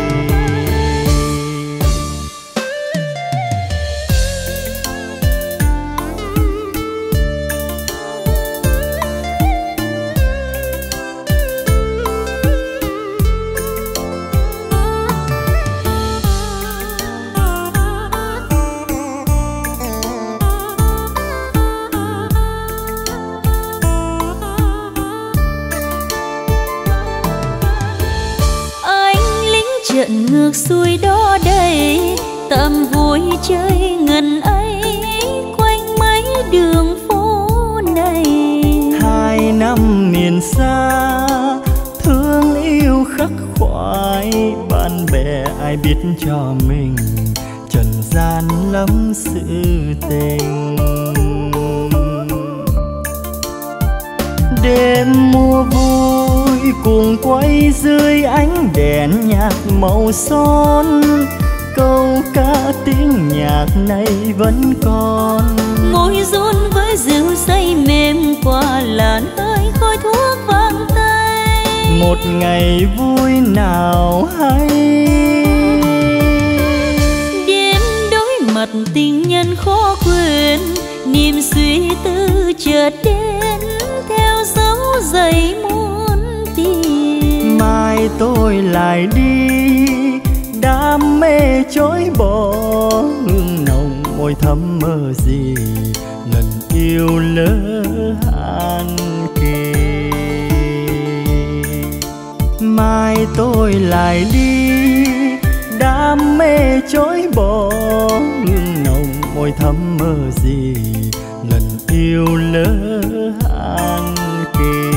Trận ngược xuôi đó đây, tạm vui chơi ngần ấy quanh mấy đường phố này. 2 năm miền xa thương yêu khắc khoải, bạn bè ai biết cho mình trần gian lắm sự tình. Đêm mùa vui cùng quay dưới ánh đèn nhạc màu son, câu ca tiếng nhạc này vẫn còn. Môi run với rượu say mềm qua làn hơi khói thuốc vang tay. Một ngày vui nào hay, đêm đối mặt tình nhân khó quên, niềm suy tư chợt đến theo dấu giày muôn tìm. Mai tôi lại đi, đam mê chối bỏ, hương nồng môi thắm mơ gì lần yêu lỡ han kỳ. Mai tôi lại đi, đam mê chối bỏ, hương nồng môi thắm mơ gì lần yêu lỡ han kỳ.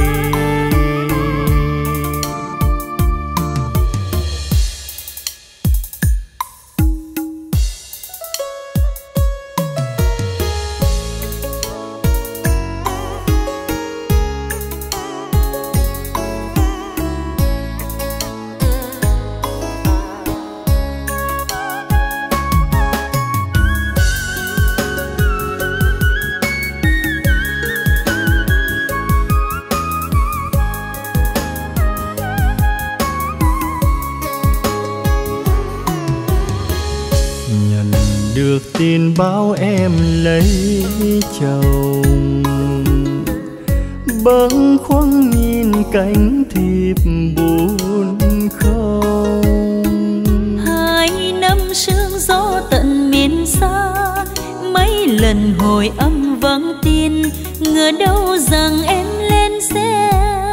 được tin báo em lấy chồng. Bâng khuâng nhìn cánh thiệp buồn không. 2 năm sương gió tận miền xa, mấy lần hồi âm vắng tin, ngờ đâu rằng em lên xe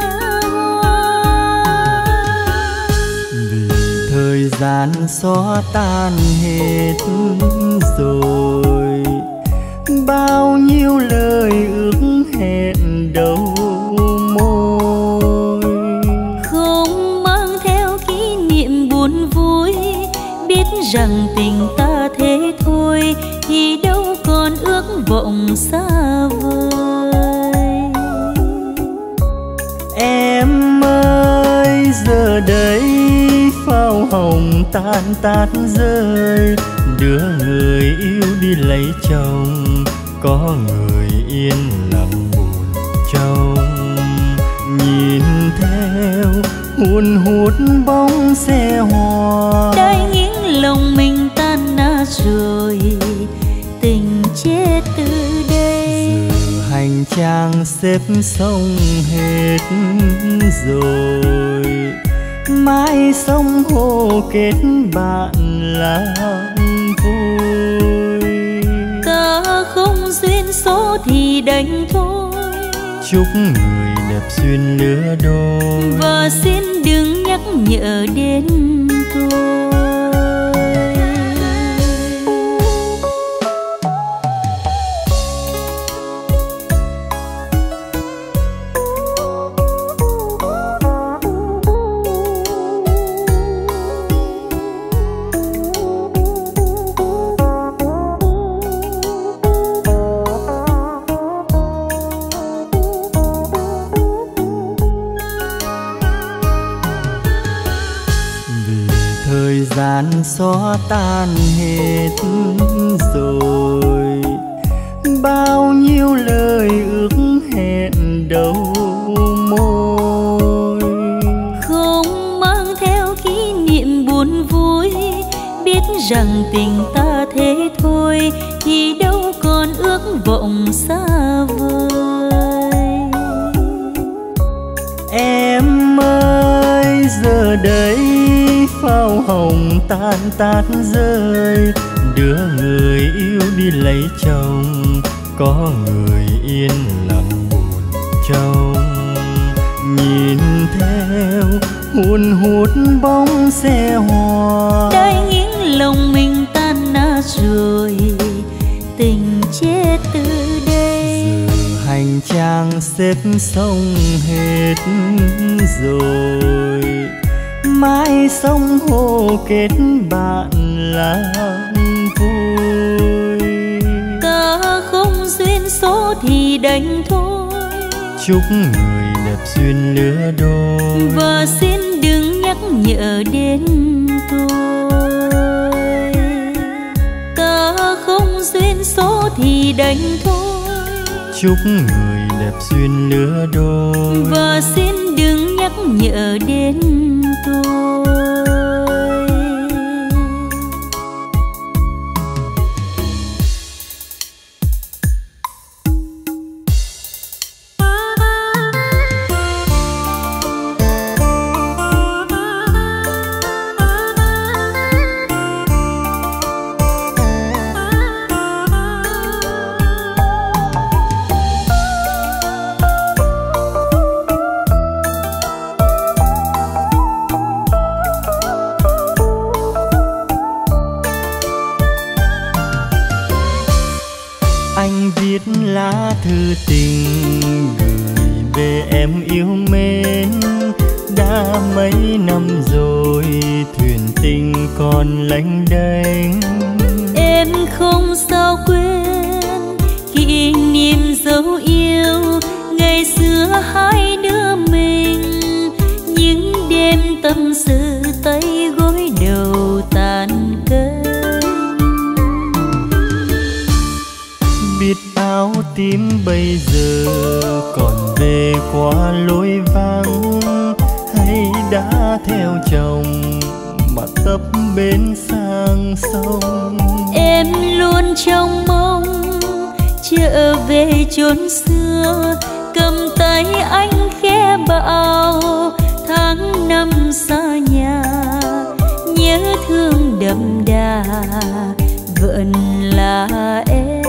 hoa. Vì thời gian xóa tan hết rồi, bao nhiêu lời ước hẹn đầu môi. Không mang theo kỷ niệm buồn vui, biết rằng tình ta thế thôi, thì đâu còn ước vọng xa vời. Em ơi giờ đây pháo hồng tan tát rơi, đưa người yêu đi lấy chồng, có người yên lặng buồn trông. Nhìn theo hun hút bóng xe hoa, đã nghiêng lòng mình tan nát rồi, tình chết từ đây. giờ hành trang xếp xong hết rồi, mãi sông hồ kết bạn làm vui. Ta không duyên số thì đành thôi, chúc người đẹp duyên lứa đôi, và xin đừng nhắc nhở đến tôi. Thời gian xóa tan hết rồi, bao nhiêu lời ước hẹn đầu môi. Không mang theo kỷ niệm buồn vui, biết rằng tình ta thế thôi, thì đâu còn ước vọng xa vời. Em ơi giờ đây pháo hồng tan tát rơi, đưa người yêu đi lấy chồng, có người yên lặng buồn trông. Nhìn theo hun hút bóng xe hoa, đã nghiêng lòng mình tan nát rồi, tình chết từ đây. giờ hành trang xếp xong hết rồi, mãi sông hồ kết bạn làm vui. Ta không duyên số thì đành thôi, chúc người đẹp duyên lứa đôi, và xin đừng nhắc nhở đến tôi. Ta không duyên số thì đành thôi, chúc người đẹp duyên lứa đôi, và xin đừng nhắc nhở đến tôi. Anh viết lá thư tình gửi về em yêu mến, đã mấy năm rồi thuyền tình còn lênh đênh. Em không sao quên kỷ niệm dấu yêu ngày xưa hai đứa mình, những đêm tâm sự tay gối đầu tàn cây. Biết áo tím bây giờ còn về qua lối vắng, hay đã theo chồng mà tấp bến sang sông. Em trong mong trở về chốn xưa, cầm tay anh khẽ bảo tháng năm xa nhà, nhớ thương đậm đà vẫn là em.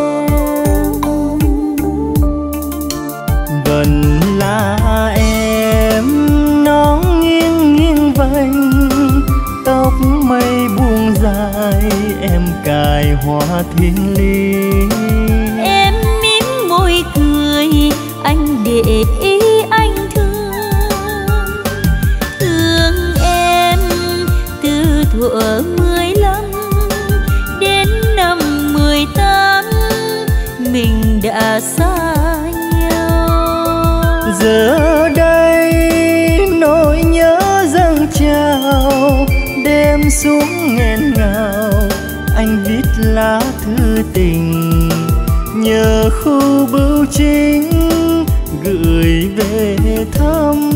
Vẫn là em, nón nghiêng nghiêng vành, tóc mây buông dài, em cài hoa thiên lý. Em mím môi cười, anh để ý anh thương. Thương em từ thuở 15 đến năm 18, mình đã xa nhau. Giờ đây nỗi nhớ dâng trào, đêm xuống nghẹn ngào, anh viết lá thư tình nhờ khu bưu chính gửi về thăm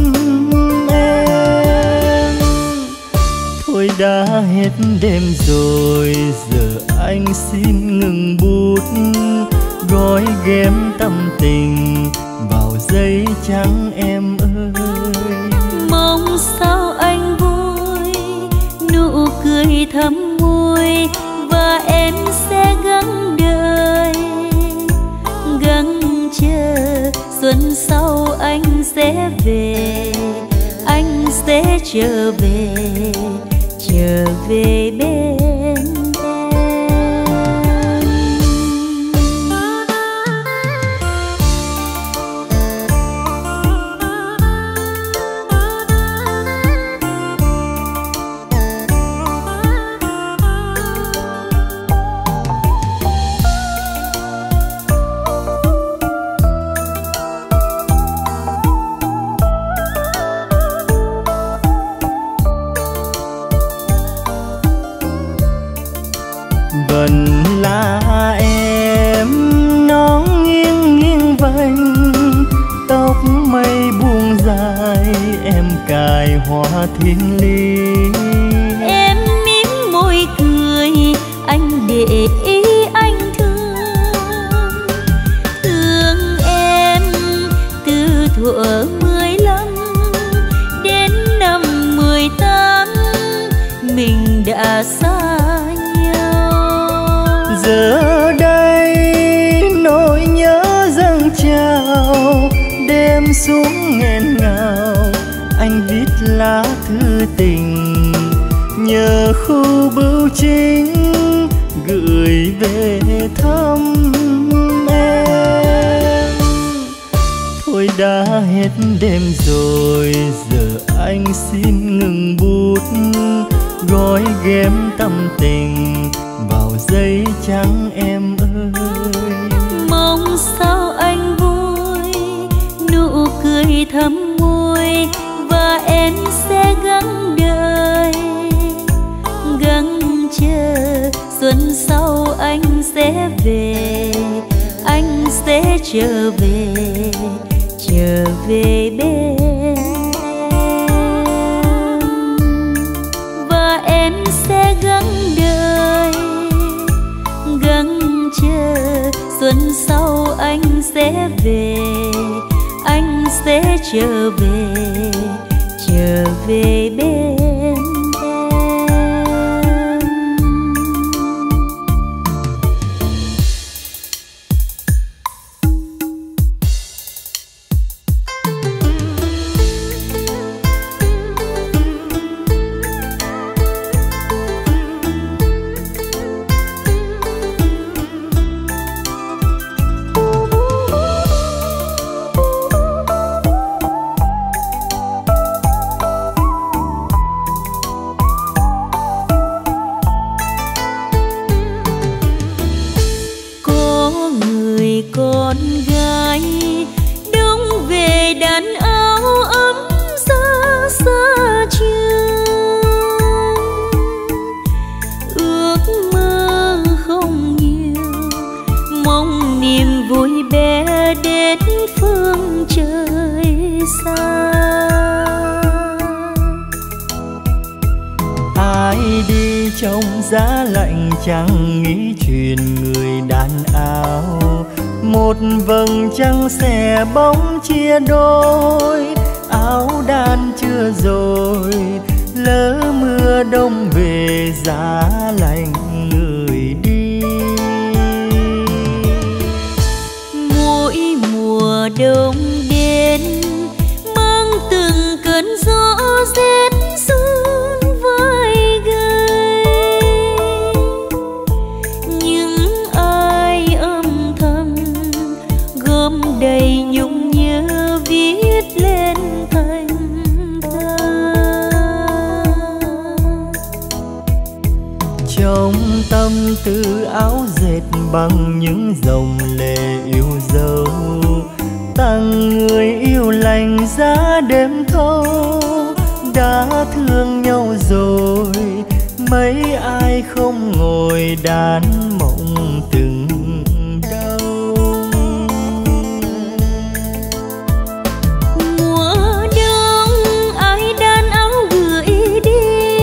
em. Thôi đã hết đêm rồi, giờ anh xin ngừng bút, gói ghém tâm tình vào giấy trắng em ơi. Mong sao anh vui, nụ cười thắm môi, và em sẽ gắng đợi, gắng chờ xuân sau anh sẽ về, anh sẽ trở về bên em. Vẫn là em, nón nghiêng nghiêng vành, tóc mây buông dài, em cài hoa thiên lý. Em mím môi cười, anh để ý anh thương. Thương em từ thuở 15 đến năm 18, mình đã xa. Giờ đây nỗi nhớ dâng trào, đêm xuống nghẹn ngào, anh viết lá thư tình nhờ khu bưu chính gửi về thăm em. Thôi đã hết đêm rồi, giờ anh xin ngừng bút, gói ghém tâm tình vào giấy trắng em ơi. Mong sao anh vui, nụ cười thắm môi, và em sẽ gắng đợi, gắng chờ xuân sau anh sẽ về, anh sẽ trở về bên em. Và em sẽ gắng đợi, gắng chờ xuân sau anh sẽ về, anh sẽ trở về bên em. Con gái đông về đàn áo ấm xa xa trường, ước mơ không nhiều, mong niềm vui bé đến phương trời xa. Ai đi trong giá lạnh chẳng nghĩ chuyện một vầng trăng xẻ bóng chia đôi. Áo đan chưa rồi lỡ mưa đông về giá lạnh người đi. Mỗi mùa đông đến mang từng cơn gió rét run vai gầy. Những ai âm thầm gom đầy nhung nhớ viết lên thành thơ. Trong tâm tư áo dệt bằng những dòng lệ yêu dấu, tặng người yêu lành giá đêm thâu. Đã thương nhau rồi mấy ai không ngồi đàn mộng từng đâu. Mùa đông ai đan áo gửi đi,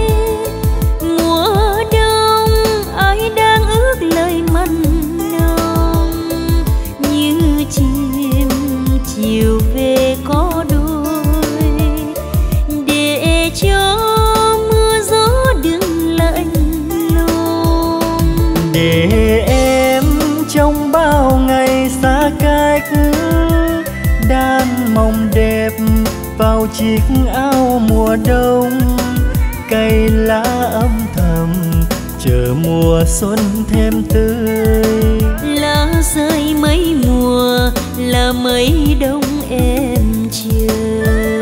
mùa đông ai đang ước lời mặn nồng. Như chim chiều về có đôi, để cho mưa gió đừng lạnh lùng. Để em trong bao ngày xa cách đan mong đẹp vào chiếc áo mùa đông. Cây lá âm thầm chờ mùa xuân thêm tươi. Lá rơi mấy mùa là mấy đông em chờ.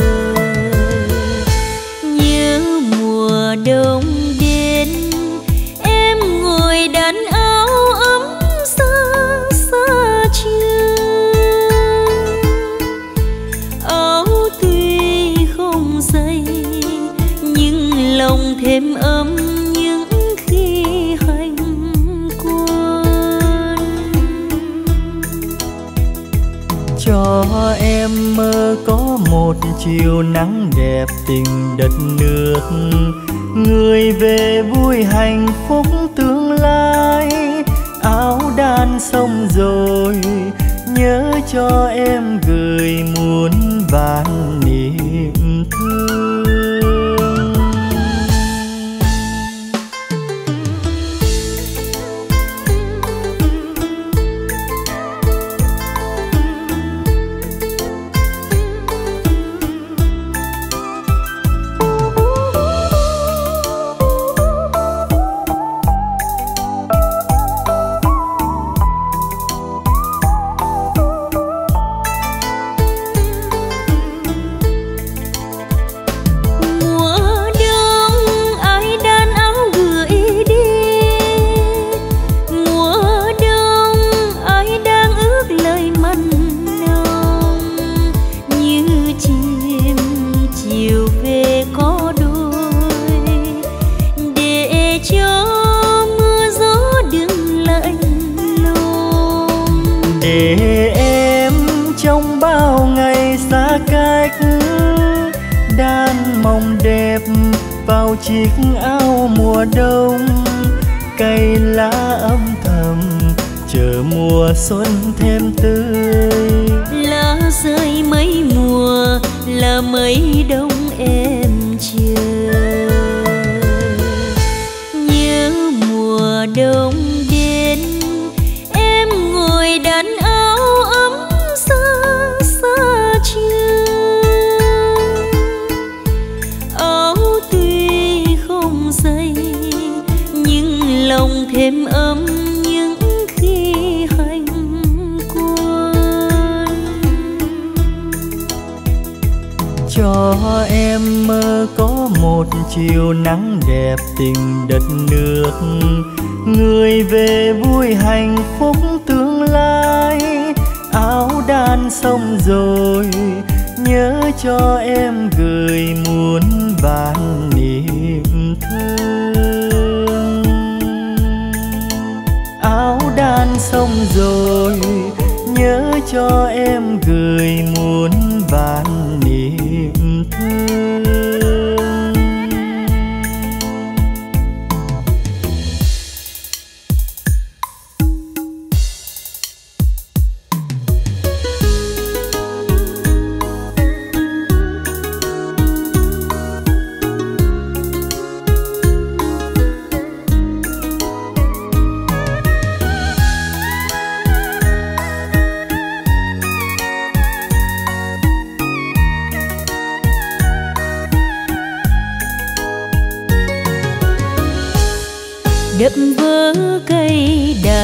Nhớ mùa đông đến em ngồi đan áo ấm xa xa trường. Áo tuy không dày nhưng lòng thêm ấm những khi hành quân. Cho em mơ có một chiều nắng đẹp tình đất nước. Người về vui hạnh phúc tương lai. Áo đan xong rồi nhớ cho em gửi muôn vàn niềm thương. Để em trong bao ngày xa cách đan mong đẹp vào chiếc áo mùa đông. Cây lá âm thầm chờ mùa xuân thêm tươi. Lá rơi mấy mùa là mấy đông em chờ. Nhớ mùa đông đến em ngồi đan áo ấm xa xa trường. Áo tuy không dày nhưng lòng thêm ấm những khi hành quân. Cho em mơ có một chiều nắng đẹp tình đất nước. Người về vui hạnh phúc tương lai. Áo đan xong rồi nhớ cho em gửi muôn vàn niềm thương. Áo đan xong rồi nhớ cho em gửi muôn vàn niềm thương.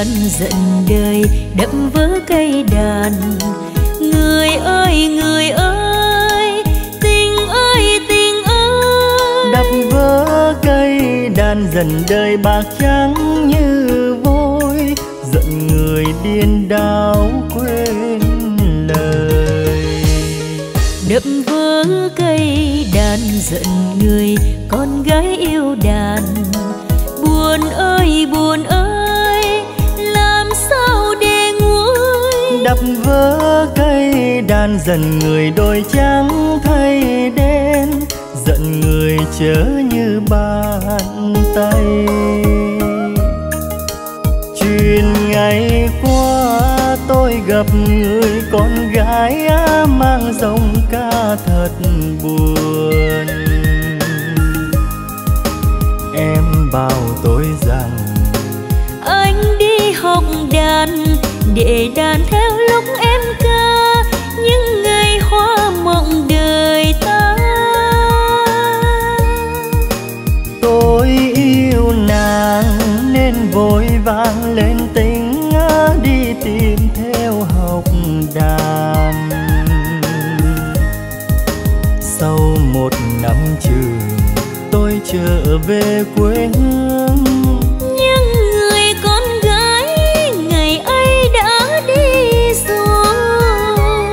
đàn giận đời đập vỡ cây đàn. Người ơi tình ơi tình ơi, đập vỡ cây đàn dần đời bạc trắng như vôi, giận người điên đảo quên lời. đập vỡ cây đàn giận người con gái yêu đàn. Buồn ơi làm sao để nguôi, đập vỡ cây đàn dần người đôi trắng thay đen, giận người chớ như bàn tay. Chuyện ngày qua tôi gặp người con gái mang giọng ca thật buồn. Em bảo tôi rằng anh đi học đàn để đàn theo lúc em ca những ngày hoa mộng đời ta. tôi yêu nàng nên vội vàng lên tỉnh đi tìm theo học đàn. Sau một năm trường tôi trở về quê hương, nhưng người con gái ngày ấy đã đi rồi.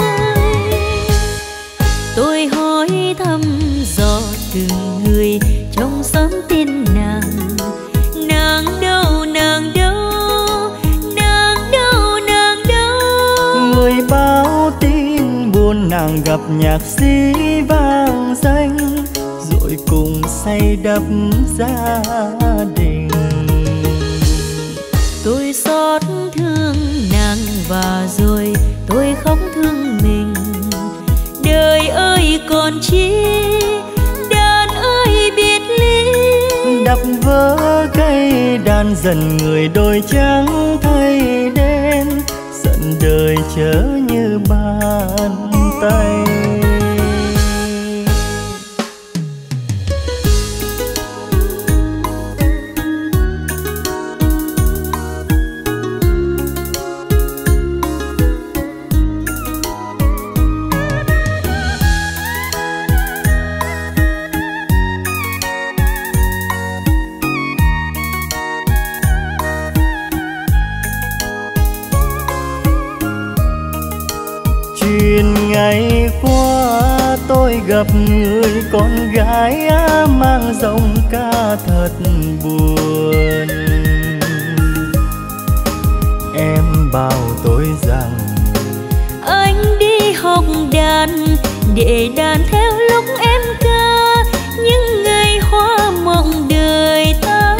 Tôi hỏi thăm dò từng người trong xóm tên nàng. Nàng đâu, nàng đâu, nàng đâu, nàng đâu. người báo tin buồn nàng gặp nhạc sĩ vang danh, rồi cùng say đắm gia đình. Tôi xót thương nàng và rồi tôi khóc thương mình. Đời ơi còn chi, đàn ơi biệt ly. Đập vỡ cây đàn dần người đôi trắng thay đen, giận đời chớ như bàn tay. Chuyện ngày qua tôi gặp người con gái mang giọng ca thật buồn. Em bảo tôi rằng anh đi học đàn để đàn theo lúc em ca những ngày hoa mộng đời ta.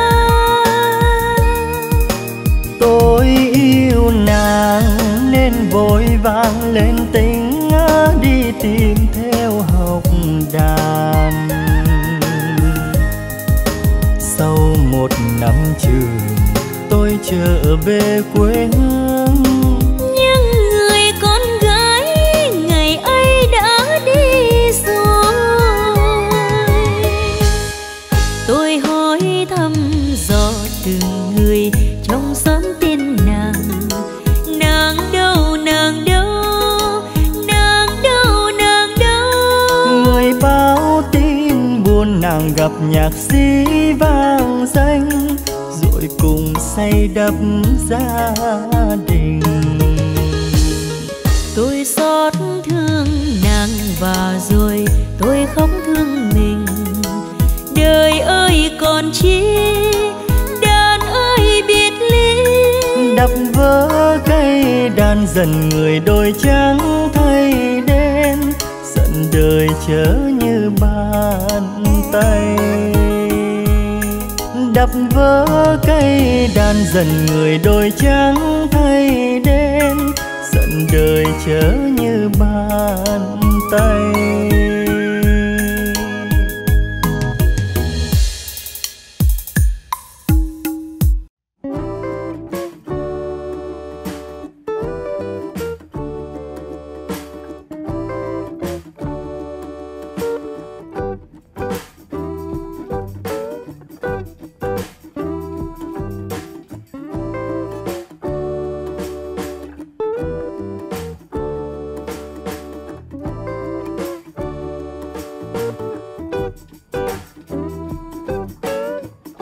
tôi yêu nàng nên vội vàng lên tỉnh đi tìm theo học đàn. Sau một năm trường tôi trở về quê hương, nhưng người con gái ngày ấy đã đi rồi. Tôi hỏi thăm dò từng người trong xóm tên nàng. Nàng đâu, nàng đâu, nàng đâu, nàng đâu. người báo tin buồn nàng gặp nhạc sĩ vang danh, rồi cùng say đắm gia đình. Tôi xót thương nàng và rồi tôi khóc thương mình. Đời ơi còn chi, đàn ơi biệt ly. Đập vỡ cây đàn dần người đôi trắng thay đen, giận đời chớ như bàn tay. Đập vỡ cây đàn dần người đôi trắng thay đen, giận đời chớ như bàn tay.